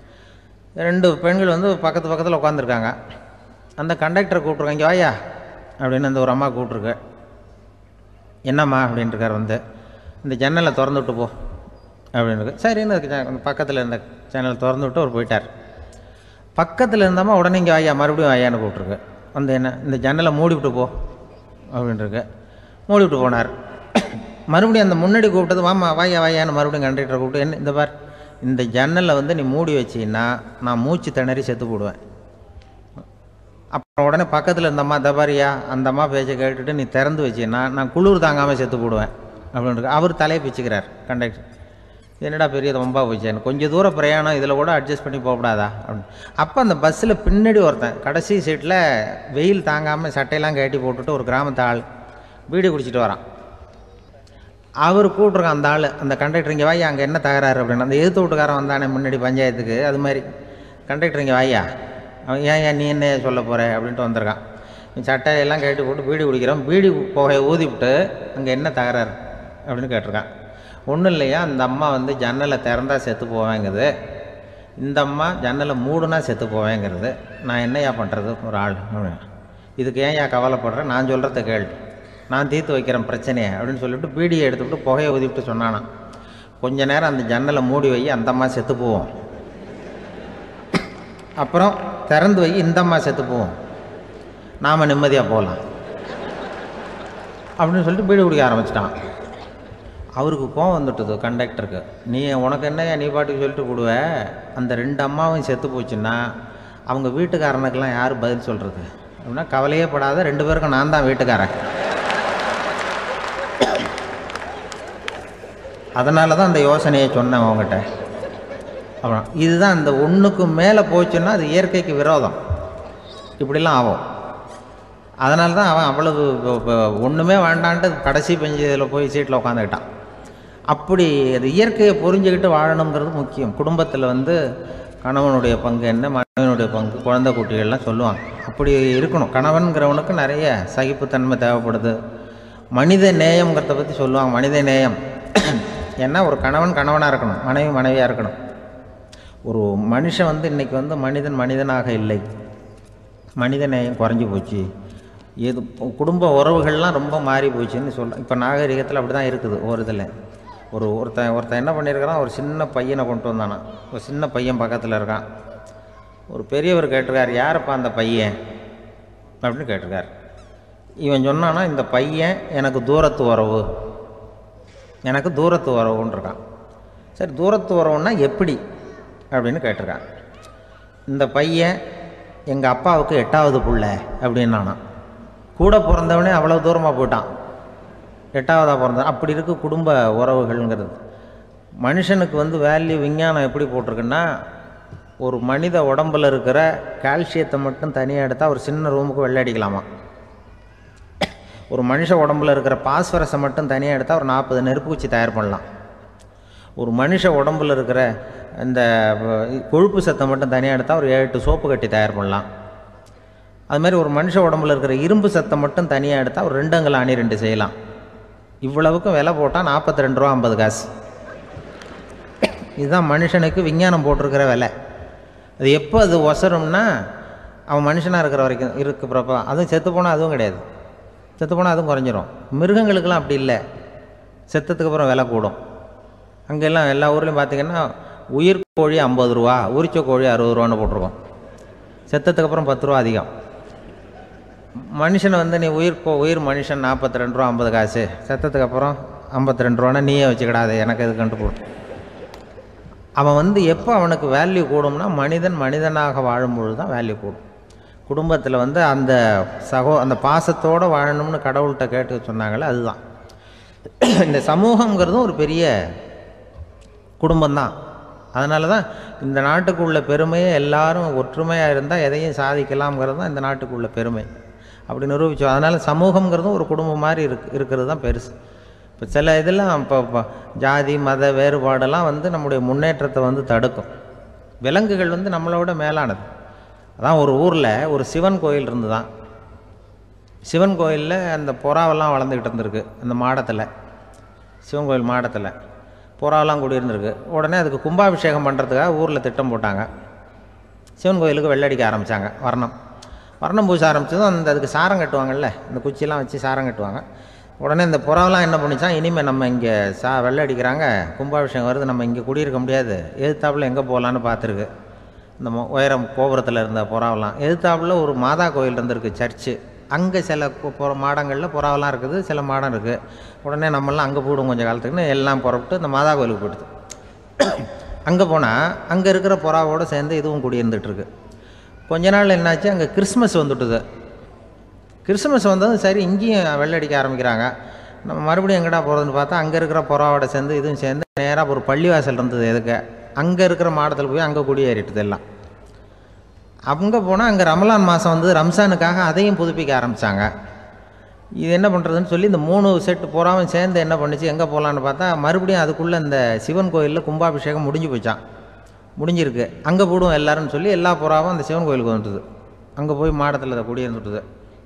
2 பெண்கள் பக்கத்தில் உட்காந்துருக்காங்க. அந்த கண்டக்டரை கூப்பிட்ருக்காங்க, இங்கே வாயா அப்படின்னு அந்த ஒரு அம்மா கூப்பிட்ருக்கு. என்னம்மா அப்படின்ட்டுருக்கார். இந்த ஜன்னலை திறந்து விட்டு போ அப்படின்னு. சரின்னு பக்கத்தில் இருந்த ஜன்னலை திறந்து விட்டு அவர் போயிட்டார். பக்கத்தில் இருந்தம்மா உடனே இங்கே வாயா மறுபடியும் வாயான்னு கூப்பிட்ருக்கு. என்ன இந்த ஜன்னலை மூடி விட்டு போ அப்படின்ட்டுருக்கு. மூடி விட்டு போனார். மறுபடியும் அந்த முன்னாடி கூப்பிட்டது வாமா வாயான்னு மறுபடியும் கண்டக்டரை கூப்பிட்டு, என்ன இந்த பார், இந்த ஜன்னலை நீ மூடி வச்சின்னா நான் மூச்சு திணறி செத்து போடுவேன். அப்புறம் உடனே பக்கத்தில் இருந்தம்மா தபாரியா அந்த அம்மா பேச்சை கேட்டுட்டு நீ திறந்து வச்சின்னா நான் குளிர் தாங்காமல் செத்து போடுவேன் அப்படின்ட்டு அவர் தலையை பிச்சுக்கிறார் கண்டக்டர். என்னடா பெரிய ரொம்ப போச்சேன்னு, கொஞ்சம் தூரம் பிரயாணம், இதில் கூட அட்ஜஸ்ட் பண்ணி போகக்கூடாதா அப்படின்னு. அப்போ அந்த பஸ்ஸில் பின்னாடி ஒருத்தன் கடைசி சீட்டில் வெயில் தாங்காமல் சட்டையெல்லாம் கட்டி போட்டுட்டு ஒரு கிராமத்து ஆள் பீடி குடிச்சிட்டு வரான். அவர் கூப்பிட்ருக்கான் அந்த ஆள், அந்த கண்டக்டர் இங்கே வாயா அங்கே என்ன தகராறு அப்படின்னு. அந்த எதிர்த்து வீட்டுக்காரன் வந்தானே முன்னாடி பஞ்சாயத்துக்கு, அது மாதிரி கண்டக்டர் இங்கே வாயா, அவன் ஏன் நீ என்ன சொல்ல போகிற அப்படின்ட்டு வந்திருக்கான். சட்டையெல்லாம் கட்டி போட்டு பீடி குடிக்கிறான். பீடி புகையை ஊதிவிட்டு அங்கே என்ன தகராறு அப்படின்னு கேட்டிருக்கான். ஒன்றும் இல்லையா, அந்த அம்மா ஜன்னலை திறந்தா செத்து போவேங்கிறது, இந்த அம்மா ஜன்னலை மூடுனா செத்து போவேங்கிறது, நான் என்னையா பண்ணுறது ஒரு ஆள் அப்படின்னு. இதுக்கு ஏன் கவலைப்படுறேன், நான் சொல்கிறத கேள், நான் தீர்த்து வைக்கிறேன் பிரச்சனையை அப்படின்னு சொல்லிவிட்டு பீடியை எடுத்துக்கிட்டு புகையை ஊதிவிட்டு சொன்னானான். கொஞ்ச நேரம் அந்த ஜன்னலை மூடி வை, அந்த அம்மா செத்து போவோம். அப்புறம் திறந்து வை, இந்த அம்மா செத்து போவோம், நாம் நிம்மதியாக போகலாம் அப்படின்னு சொல்லிட்டு பீடி குடிக்க ஆரம்பிச்சிட்டான். அவருக்கு கோவம் வந்துட்டுது கண்டக்டருக்கு. உனக்கு என்னையா நீ பாட்டுக்கு சொல்லிட்டு கொடுவ, அந்த 2 அம்மாவும் செத்து போச்சுன்னா அவங்க வீட்டுக்காரனுக்கெல்லாம் யார் பதில் சொல்கிறது அப்படின்னா, கவலையே படாத, 2 பேருக்கும் நான் தான் வீட்டுக்காரன். அதனால தான் அந்த யோசனையை சொன்னேன் அவங்ககிட்ட. அப்புறம் இதுதான், இந்த ஒன்றுக்கு மேலே போச்சுன்னா அது இயற்கைக்கு விரோதம், இப்படிலாம் ஆகும். அதனால தான் அவன் அவ்வளவு ஒன்றுமே வேண்டான்ட்டு கடைசி பெஞ்சில் போய் சீட்டில் உட்காந்துக்கிட்டான். அப்படி அது இயற்கையை புரிஞ்சுக்கிட்டு வாழணுங்கிறது முக்கியம். குடும்பத்தில் கணவனுடைய பங்கு என்ன, மனைவனுடைய பங்கு, குழந்தை குட்டிகள்லாம் சொல்லுவாங்க. அப்படி இருக்கணும். கணவன்கிறவனுக்கு நிறைய சகிப்புத்தன்மை தேவைப்படுது. மனித நேயம்ங்கிறத பற்றி சொல்லுவாங்க. மனித நேயம் ஏன்னா ஒரு கணவன் கணவனாக இருக்கணும், மனைவி மனைவியாக இருக்கணும். ஒரு மனுஷன் இன்றைக்கி மனிதனாக இல்லை, மனித நேயம் குறைஞ்சி போச்சு. குடும்ப உறவுகள்லாம் ரொம்ப மாறி போச்சுன்னு சொல்கிறேன். இப்போ நாகரிகத்தில் அப்படி தான் இருக்குது. ஒரு இதில் ஒருத்தன் என்ன பண்ணியிருக்கிறான், ஒரு சின்ன பையனை கொண்டு வந்தானா. ஒரு சின்ன பையன் பக்கத்தில் இருக்கான். ஒரு பெரியவர் கேட்டிருக்கார், யாரப்பா அந்த பையன் அப்படின்னு கேட்டிருக்கார். இவன் சொன்னான்னா, இந்த பையன் எனக்கு தூரத்து உறவுன்னு இருக்கான். சரி, தூரத்து உறவுன்னா எப்படி அப்படின்னு கேட்டிருக்கான். இந்த பையன் எங்கள் அப்பாவுக்கு 8வது பிள்ளை அப்படின்னானா. கூட பிறந்தவனே அவ்வளோ தூரமாக போயிட்டான், 8வதாக பிறந்தான். அப்படி இருக்குது குடும்ப உறவுகள்ங்கிறது. மனுஷனுக்கு வேல்யூ விஞ்ஞானம் எப்படி போட்டிருக்குன்னா, ஒரு மனித உடம்பில் இருக்கிற கால்சியத்தை மட்டும் தனியாக எடுத்தால் ஒரு சின்ன ரூமுக்கு வெள்ளை அடிக்கலாமா. ஒரு மனுஷ உடம்பில் இருக்கிற பாஸ்பரஸை மட்டும் தனியாக எடுத்தால் ஒரு 40 நெருப்பு குச்சி தயார் பண்ணலாம். ஒரு மனுஷ உடம்பில் இருக்கிற இந்த கொழுப்பு சத்தை மட்டும் தனியாக எடுத்தால் ஒரு 7 சோப்பு கட்டி தயார் பண்ணலாம். அதுமாதிரி ஒரு மனுஷ உடம்புல இருக்கிற இரும்பு சத்தை மட்டும் தனியாக எடுத்தால் ஒரு 2 அங்குல அணி 2 செய்யலாம். இவ்வளவுக்கும் விலை போட்டால் 42 ரூபா 50 காசு. இதுதான் மனுஷனுக்கு விஞ்ஞானம் போட்டிருக்கிற விலை. அது எப்போ அது ஒசரும்னா, அவன் மனுஷனாக இருக்கிற வரைக்கும் இருக்கிறப்ப. அதுவும் செத்து போனால் அதுவும் கிடையாது, செத்து போனால் அதுவும் குறைஞ்சிரும். மிருகங்களுக்கெல்லாம் அப்படி இல்லை, செத்ததுக்கு அப்புறம் விலை கூடும். அங்கெல்லாம் எல்லா ஊர்லேயும் பார்த்திங்கன்னா உயிர் கோழி 50 ரூபா, உரிச்ச கோழி 60 ரூபான்னு போட்டிருக்கோம். செத்ததுக்கு அப்புறம் 10 ரூபா அதிகம். மனுஷனை நீ உயிர் மனுஷன் 42 ரூபா 50 காசு, செத்ததுக்கு அப்புறம் 52 ரூபான்னா நீயே வச்சுக்கிடாது, எனக்கு இது கண்டு போடும். அவன் எப்போ அவனுக்கு வேல்யூ கூடும்னா, மனிதனாக வாழும்பொழுது தான் வேல்யூ கூடும். குடும்பத்தில் அந்த பாசத்தோடு வாழணும்னு கடவுள்கிட்ட கேட்டு சொன்னாங்களே, அதுதான். இந்த சமூகங்கிறதும் ஒரு பெரிய குடும்பம்தான். அதனால தான் இந்த நாட்டுக்குள்ள பெருமையை எல்லாரும் ஒற்றுமையாக இருந்தால் எதையும் சாதிக்கலாம்ங்கிறது தான் இந்த நாட்டுக்குள்ள பெருமை. அப்படி நிரூபித்தோம். அதனால் சமூகங்கிறதும் ஒரு குடும்பம் மாதிரி இருக்கிறது தான் பெருசு. இப்போ சில இதெல்லாம் இப்போ ஜாதி மத வேறுபாடெல்லாம் நம்முடைய முன்னேற்றத்தை தடுக்கும். விலங்குகள் நம்மளோட மேலானது. அதான் ஒரு ஊரில் ஒரு சிவன் கோயில் இருந்து தான். சிவன் கோயிலில் அந்த புறாவெல்லாம் வளர்ந்துக்கிட்டு இருந்திருக்கு. அந்த மாடத்தில், சிவன் கோயில் மாடத்தில் புறாவெல்லாம் குடியிருந்திருக்கு. உடனே அதுக்கு கும்பாபிஷேகம் பண்ணுறதுக்காக ஊரில் திட்டம் போட்டாங்க. சிவன் கோயிலுக்கு வெள்ளடிக்க ஆரம்பித்தாங்க. வர்ணம் பூச ஆரம்பித்ததும் அதுக்கு சாரம் கட்டுவாங்கள்ல, இந்த குச்சியெல்லாம் வச்சு சாரம் கட்டுவாங்க. உடனே இந்த புறாவெல்லாம் என்ன பண்ணிச்சான், இனிமேல் நம்ம இங்கே வெள்ளை அடிக்கிறாங்க, கும்பாபிஷேகம் வருது, நம்ம இங்கே குடியிருக்க முடியாது, எதிர்த்தாப்புல எங்கே போகலான்னு பார்த்துருக்கு. இந்த உயரம் கோபுரத்தில் இருந்த புறாவெல்லாம் எதிர்த்தாப்புல ஒரு மாதா கோயில் இருந்திருக்கு, சர்ச்சு. அங்கே சில மாடங்களில் புறாவெல்லாம் இருக்குது, சில மாடம் இருக்குது. உடனே நம்மளாம் அங்கே போடும் கொஞ்சம் காலத்துக்குன்னு எல்லாம் புறப்பட்டு இந்த மாதா கோயிலுக்கு போயிடுது. அங்கே போனால் அங்கே இருக்கிற புறாவோடு சேர்ந்து இதுவும் குடியிருந்துகிட்ருக்கு. கொஞ்ச நாள் என்னாச்சு, அங்கே கிறிஸ்மஸ் வந்துட்டுது. கிறிஸ்மஸ் வந்ததும் சரி இங்கேயும் வெள்ளடிக்க ஆரம்பிக்கிறாங்க. நம்ம மறுபடியும் எங்கடா போகிறதுன்னு பார்த்தா, அங்கே இருக்கிற புறாவோட சேர்ந்து இதுவும் சேர்ந்து நேராக ஒரு பள்ளிவாசல் இருந்தது. எதுக்கு அங்கே இருக்கிற மாடத்தில் போய் அங்கே குடியேறிட்டுது எல்லாம். அங்கே போனால் அங்கே ரமலான் மாதம் ரம்ஜானுக்காக அதையும் புதுப்பிக்க ஆரம்பித்தாங்க. இது என்ன பண்ணுறதுன்னு சொல்லி இந்த 3 செட்டு புறாவும் சேர்ந்து என்ன பண்ணிச்சு, எங்கே போகலான்னு பார்த்தா மறுபடியும் அதுக்குள்ளே இந்த சிவன் கோயிலில் கும்பாபிஷேகம் முடிஞ்சிருக்கு. அங்கே போடுவோம் எல்லாருன்னு சொல்லி எல்லா புறாவும் அந்த சிவன் கோயிலுக்கு வந்துட்டுது. அங்கே போய் மாடத்தில் அதை குடியிருந்துட்டுது.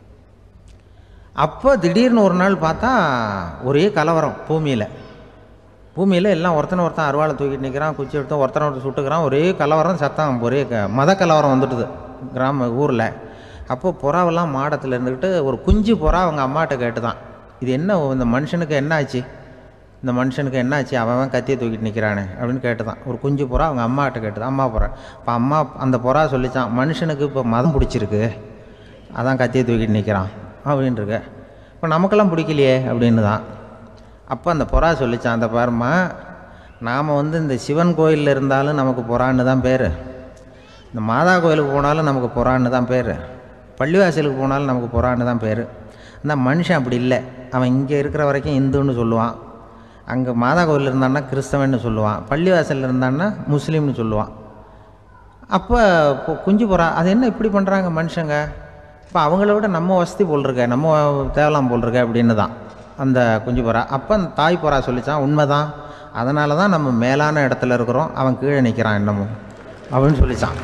அப்போ திடீர்னு ஒரு நாள் பார்த்தா ஒரே கலவரம் பூமியில் எல்லாம் ஒருத்தன் அருவாளை தூக்கிட்டு நிற்கிறான், குச்சி எடுத்து ஒருத்தனை சுட்டுக்கிறான். ஒரே கலவரம், சத்தம், ஒரே மத கலவரம் வந்துட்டுது ஊரில். அப்போ புறாவெல்லாம் மாடத்தில் இருந்துக்கிட்டு ஒரு குஞ்சு புறா அவங்க அம்மாட்ட கேட்டு தான், இது என்ன இந்த மனுஷனுக்கு என்ன ஆச்சு, இந்த மனுஷனுக்கு என்னாச்சு, அவன் கத்தியை தூக்கிட்டு நிற்கிறானே அப்படின்னு கேட்டுதான். ஒரு குஞ்சு புறா அவங்க அம்மாகிட்ட கேட்டுதான். அம்மா புறா. இப்போ அம்மா அந்த புறா சொல்லிச்சான், மனுஷனுக்கு இப்போ மதம் பிடிச்சிருக்கு, அதான் கத்தியை தூக்கிட்டு நிற்கிறான் அப்படின்ட்டுருக்கு. இப்போ நமக்கெல்லாம் பிடிக்கலையே அப்படின்னு தான். அப்போ அந்த புறா சொல்லிச்சான், அந்த பாருமா, நாம் இந்த சிவன் கோயிலில் இருந்தாலும் நமக்கு புறான்னு தான் பேர், இந்த மாதா கோயிலுக்கு போனாலும் நமக்கு புறான்னு தான் பேர், பள்ளிவாசலுக்கு போனாலும் நமக்கு புறான்னு தான் பேர். அந்த மனுஷன் அப்படி இல்லை. அவன் இங்கே இருக்கிற வரைக்கும் இந்துன்னு சொல்லுவான், அங்கே மாதா கோயிலில் இருந்தான்னா கிறிஸ்தவன்னு சொல்லுவான், பள்ளிவாசலில் இருந்தான்னா முஸ்லீம்னு சொல்லுவான். அப்போ குஞ்சு புறா அது என்ன இப்படி பண்ணுறாங்க மனுஷங்க, இப்போ அவங்கள விட நம்ம வசதி போல் இருக்க, நம்ம தேவலாம் போல் இருக்க அப்படின்னு தான் அந்த குஞ்சு புறா. அப்போ அந்த தாய் புறா சொல்லித்தான், உண்மைதான், அதனால தான் நம்ம மேலான இடத்துல இருக்கிறோம், அவன் கீழே நிற்கிறான் என்னமோ அப்படின்னு சொல்லித்தான்.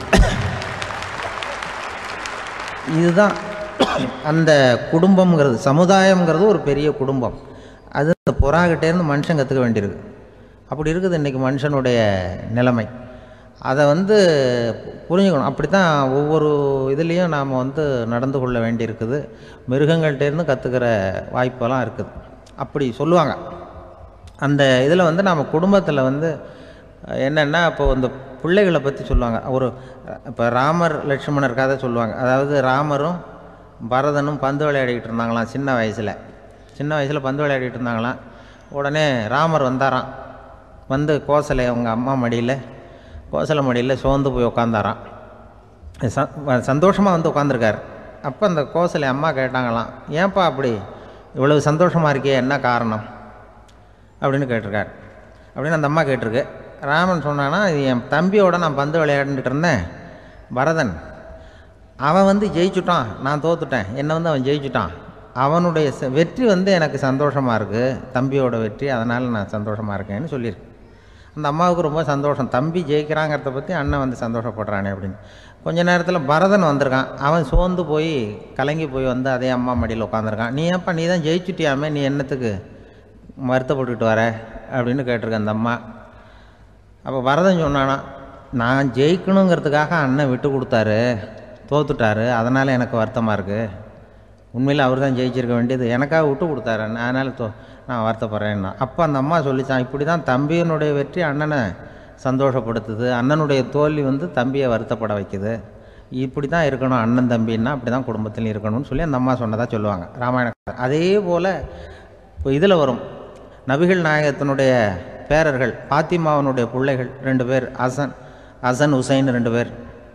இதுதான் அந்த குடும்பம்ங்கிறது, சமுதாயம்ங்கிறது ஒரு பெரிய குடும்பம். அது இந்த புறாகிட்டேருந்து மனுஷன் கற்றுக்க வேண்டியிருக்கு. அப்படி இருக்குது இன்றைக்கி மனுஷனுடைய நிலைமை. அதை புரிஞ்சுக்கணும். அப்படி தான் ஒவ்வொரு இதுலேயும் நாம் நடந்து கொள்ள வேண்டியிருக்குது. மிருகங்கள்டேருந்து கற்றுக்கிற வாய்ப்பெல்லாம் இருக்குது. அப்படி சொல்லுவாங்க. அந்த இதில் நாம் குடும்பத்தில் என்னென்னா, இப்போ இந்த பிள்ளைகளை பற்றி சொல்லுவாங்க. இப்போ ராமர் லட்சுமணர் கதை சொல்லுவாங்க. அதாவது ராமரும் பரதனும் பந்து விளையாடிக்கிட்டு இருந்தாங்களாம் சின்ன வயசில் பந்து விளையாடிக்கிட்டு இருந்தாங்களாம். உடனே ராமர் வந்தாராம். கோசலை அவங்க அம்மா மடியில், கோசலை மடியில் சோர்ந்து போய் உட்காந்தாராம். சந்தோஷமாக உட்காந்துருக்கார். அப்போ அந்த கோசலை அம்மா கேட்டாங்களாம், ஏன்ப்பா அப்படி இவ்வளவு சந்தோஷமாக இருக்கே, என்ன காரணம் அப்படின்னு கேட்டிருக்கார். அப்படின்னு அந்த அம்மா கேட்டிருக்கு. ராமன் சொன்னான்னா, இது என் தம்பியோட நான் பந்து விளையாண்டுட்டு இருந்தேன், பரதன், அவன் ஜெயிச்சுட்டான், நான் தோத்துட்டேன், என்னை அவன் ஜெயிச்சுட்டான், அவனுடைய வெற்றி எனக்கு சந்தோஷமாக இருக்குது, தம்பியோட வெற்றி, அதனால் நான் சந்தோஷமாக இருக்கேன்னு சொல்லியிருக்கு. அந்த அம்மாவுக்கு ரொம்ப சந்தோஷம், தம்பி ஜெயிக்கிறாங்கிறத பற்றி அண்ணன் சந்தோஷப்படுறானே அப்படின்னு. கொஞ்ச நேரத்தில் பரதன் வந்திருக்கான். அவன் சோர்ந்து போய் கலங்கி போய் அதே அம்மா மடியில் உட்காந்துருக்கான். நீ ஏன்ப்பா, நீ தான் ஜெயிச்சுட்டியாமே, நீ என்னத்துக்கு வருத்தப்பட்டுக்கிட்டு வர அப்படின்னு கேட்டிருக்கேன் அந்த அம்மா. அப்போ பரதன் சொன்னானா, நான் ஜெயிக்கணுங்கிறதுக்காக அண்ணன் விட்டு கொடுத்தாரு, தோத்துட்டாரு, அதனால் எனக்கு வருத்தமாக இருக்குது, உண்மையில் அவர் தான் ஜெயிச்சிருக்க வேண்டியது, எனக்காக விட்டு கொடுத்தாரு, அதனால் நான் வருத்தப்படுறேன்னா. அப்போ அந்த அம்மா சொல்லித்தான், இப்படி தான் தம்பியினுடைய வெற்றி அண்ணனை சந்தோஷப்படுத்துது, அண்ணனுடைய தோல்வி தம்பியை வருத்தப்பட வைக்குது, இப்படி தான் இருக்கணும் அண்ணன் தம்பின்னா, அப்படி தான் குடும்பத்திலையும் இருக்கணும்னு சொல்லி அந்த அம்மா சொன்னதாக சொல்லுவாங்க ராமாயண. அதே போல் இப்போ இதில் வரும், நபிகள் நாயகத்தினுடைய பேரர்கள், பாத்திமாவனுடைய பிள்ளைகள் 2 பேர், ஹசன் ஹுசைன் 2 பேர்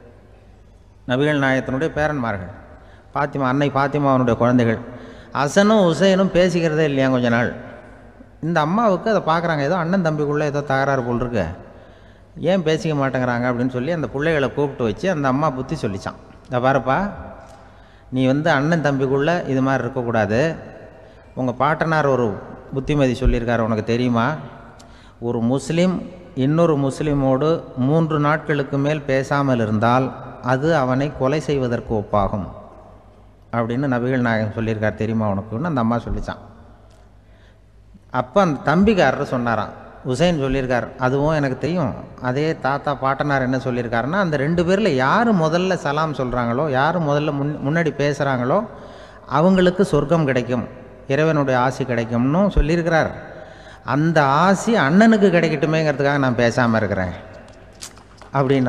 நபிகள் நாயகத்தினுடைய பேரன்மார்கள். அன்னை பாத்திமாவனுடைய குழந்தைகள். ஹசனும் ஹுசைனும் பேசிக்கிறதே இல்லையா கொஞ்ச நாள். இந்த அம்மாவுக்கு அதை பார்க்குறாங்க, ஏதோ அண்ணன் தம்பிக்குள்ளே ஏதோ தகராறு போல் இருக்கு, ஏன் பேசிக்க மாட்டேங்கிறாங்க அப்படின்னு சொல்லி அந்த பிள்ளைகளை கூப்பிட்டு வச்சு அந்த அம்மா புத்தி சொல்லிச்சான். இதை பாருப்பா, நீ அண்ணன் தம்பிக்குள்ளே இது மாதிரி இருக்கக்கூடாது, உங்கள் பாட்டனார் ஒரு புத்திமதி சொல்லியிருக்காரு, உனக்கு தெரியுமா, ஒரு முஸ்லீம் இன்னொரு முஸ்லீமோடு 3 நாட்களுக்கு மேல் பேசாமல் இருந்தால் அது அவனை கொலை செய்வதற்கு ஒப்பாகும் அப்படின்னு நபிகள் நாயகம் சொல்லியிருக்கார், தெரியுமா உனக்குன்னு அந்த அம்மா சொல்லிச்சான். அப்போ அந்த தம்பிக்காரர் சொன்னாராம், ஹுசைன் சொல்லியிருக்கார், அதுவும் எனக்கு தெரியும், அதே தாத்தா பாட்டனார் என்ன சொல்லியிருக்காருன்னா, அந்த 2 பேரில் யார் முதல்ல சலாம் சொல்கிறாங்களோ, யார் முதல்ல முன்னாடி பேசுகிறாங்களோ அவங்களுக்கு சொர்க்கம் கிடைக்கும், இறைவனுடைய ஆசி கிடைக்கும்னு சொல்லியிருக்கிறார். அந்த ஆசி அண்ணனுக்கு கிடைக்கட்டுமேங்கிறதுக்காக நான் பேசாமல் இருக்கிறேன் அப்படின்னா.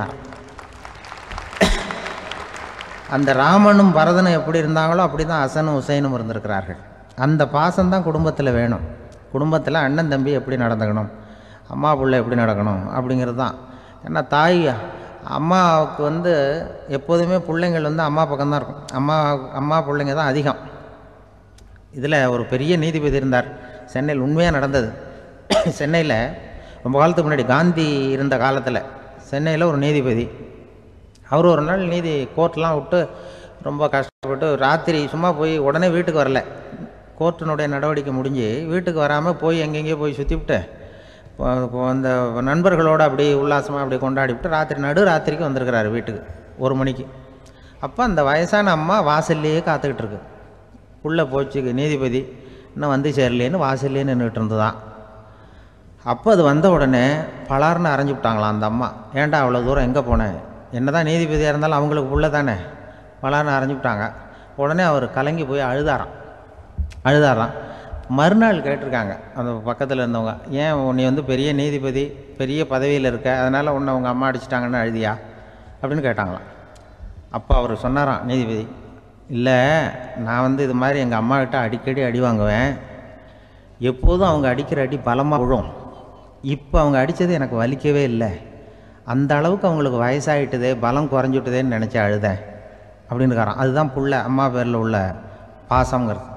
அந்த ராமனும் பரதனும் எப்படி இருந்தாங்களோ அப்படி தான் ஹசனும் ஹுசைனும் இருந்திருக்கிறார்கள். அந்த பாசம்தான் குடும்பத்தில் வேணும். குடும்பத்தில் அண்ணன் தம்பி எப்படி நடந்துக்கணும், அம்மா பிள்ளை எப்படி நடக்கணும் அப்படிங்கிறது தான். ஏன்னா அம்மாவுக்கு எப்போதுமே பிள்ளைங்கள் அம்மா பக்கம்தான் இருக்கும். அம்மா பிள்ளைங்க தான் அதிகம். இதில் ஒரு பெரிய நீதிபதி இருந்தார் சென்னையில், உண்மையாக நடந்தது. சென்னையில் ரொம்ப காலத்துக்கு முன்னாடி, காந்தி இருந்த காலத்தில் சென்னையில் ஒரு நீதிபதி, அவர் ஒரு நாள் கோர்ட்லாம் விட்டு ரொம்ப கஷ்டப்பட்டு ராத்திரி சும்மா போய் உடனே வீட்டுக்கு வரல, கோர்ட்டினுடைய நடவடிக்கை முடிஞ்சு வீட்டுக்கு வராமல் போய் எங்கெங்கேயோ போய் சுற்றிவிட்டு அந்த நண்பர்களோடு அப்படி உல்லாசமாக அப்படி கொண்டாடிவிட்டு நடுராத்திரிக்கு வந்திருக்கிறாரு வீட்டுக்கு 1 மணிக்கு. அப்போ அந்த வயசான அம்மா வாசல்லையே காத்துக்கிட்டு இருக்கு. உள்ளே போச்சு நீதிபதி, இன்னும் சேரலேன்னு வாசல்லே நின்றுட்டு இருந்துதான். அப்போ அது வந்த உடனே பலார்னு அரைஞ்சி விட்டாங்களாம் அந்த அம்மா. ஏன்டா அவ்வளோ தூரம் எங்கே போனேன், என்ன தான் நீதிபதியாக இருந்தாலும் அவங்களுக்கு புள்ள தானே, பலார்னு அரைஞ்சி விட்டாங்க. உடனே அவர் கலங்கி போய் அழுதாராம். மறுநாள் கேட்டிருக்காங்க அந்த பக்கத்தில் இருந்தவங்க, ஏன் நீ வந்து பெரிய நீதிபதி, பெரிய பதவியில் இருக்க, அதனால் உன்னை உங்கள் அம்மா அடிச்சிட்டாங்கன்னு அழுதியா அப்படின்னு கேட்டாங்களாம். அப்போ அவர் சொன்னாராம் நீதிபதி, இல்லை, நான் வந்து இது மாதிரி எங்கள் அம்மாக்கிட்ட அடிக்கடி அடி வாங்குவேன். எப்போதும் அவங்க அடிக்கிற அடி பலமாக விழும். இப்போ அவங்க அடித்தது எனக்கு வலிக்கவே இல்லை. அந்த அளவுக்கு அவங்களுக்கு வயசாகிட்டுதே, பலம் குறைஞ்சுட்டுதேன்னு நினச்சி அழுதேன் அப்படின்னு இருக்காராம். அதுதான் புள்ள அம்மா பேரில் உள்ள பாசங்கிறது.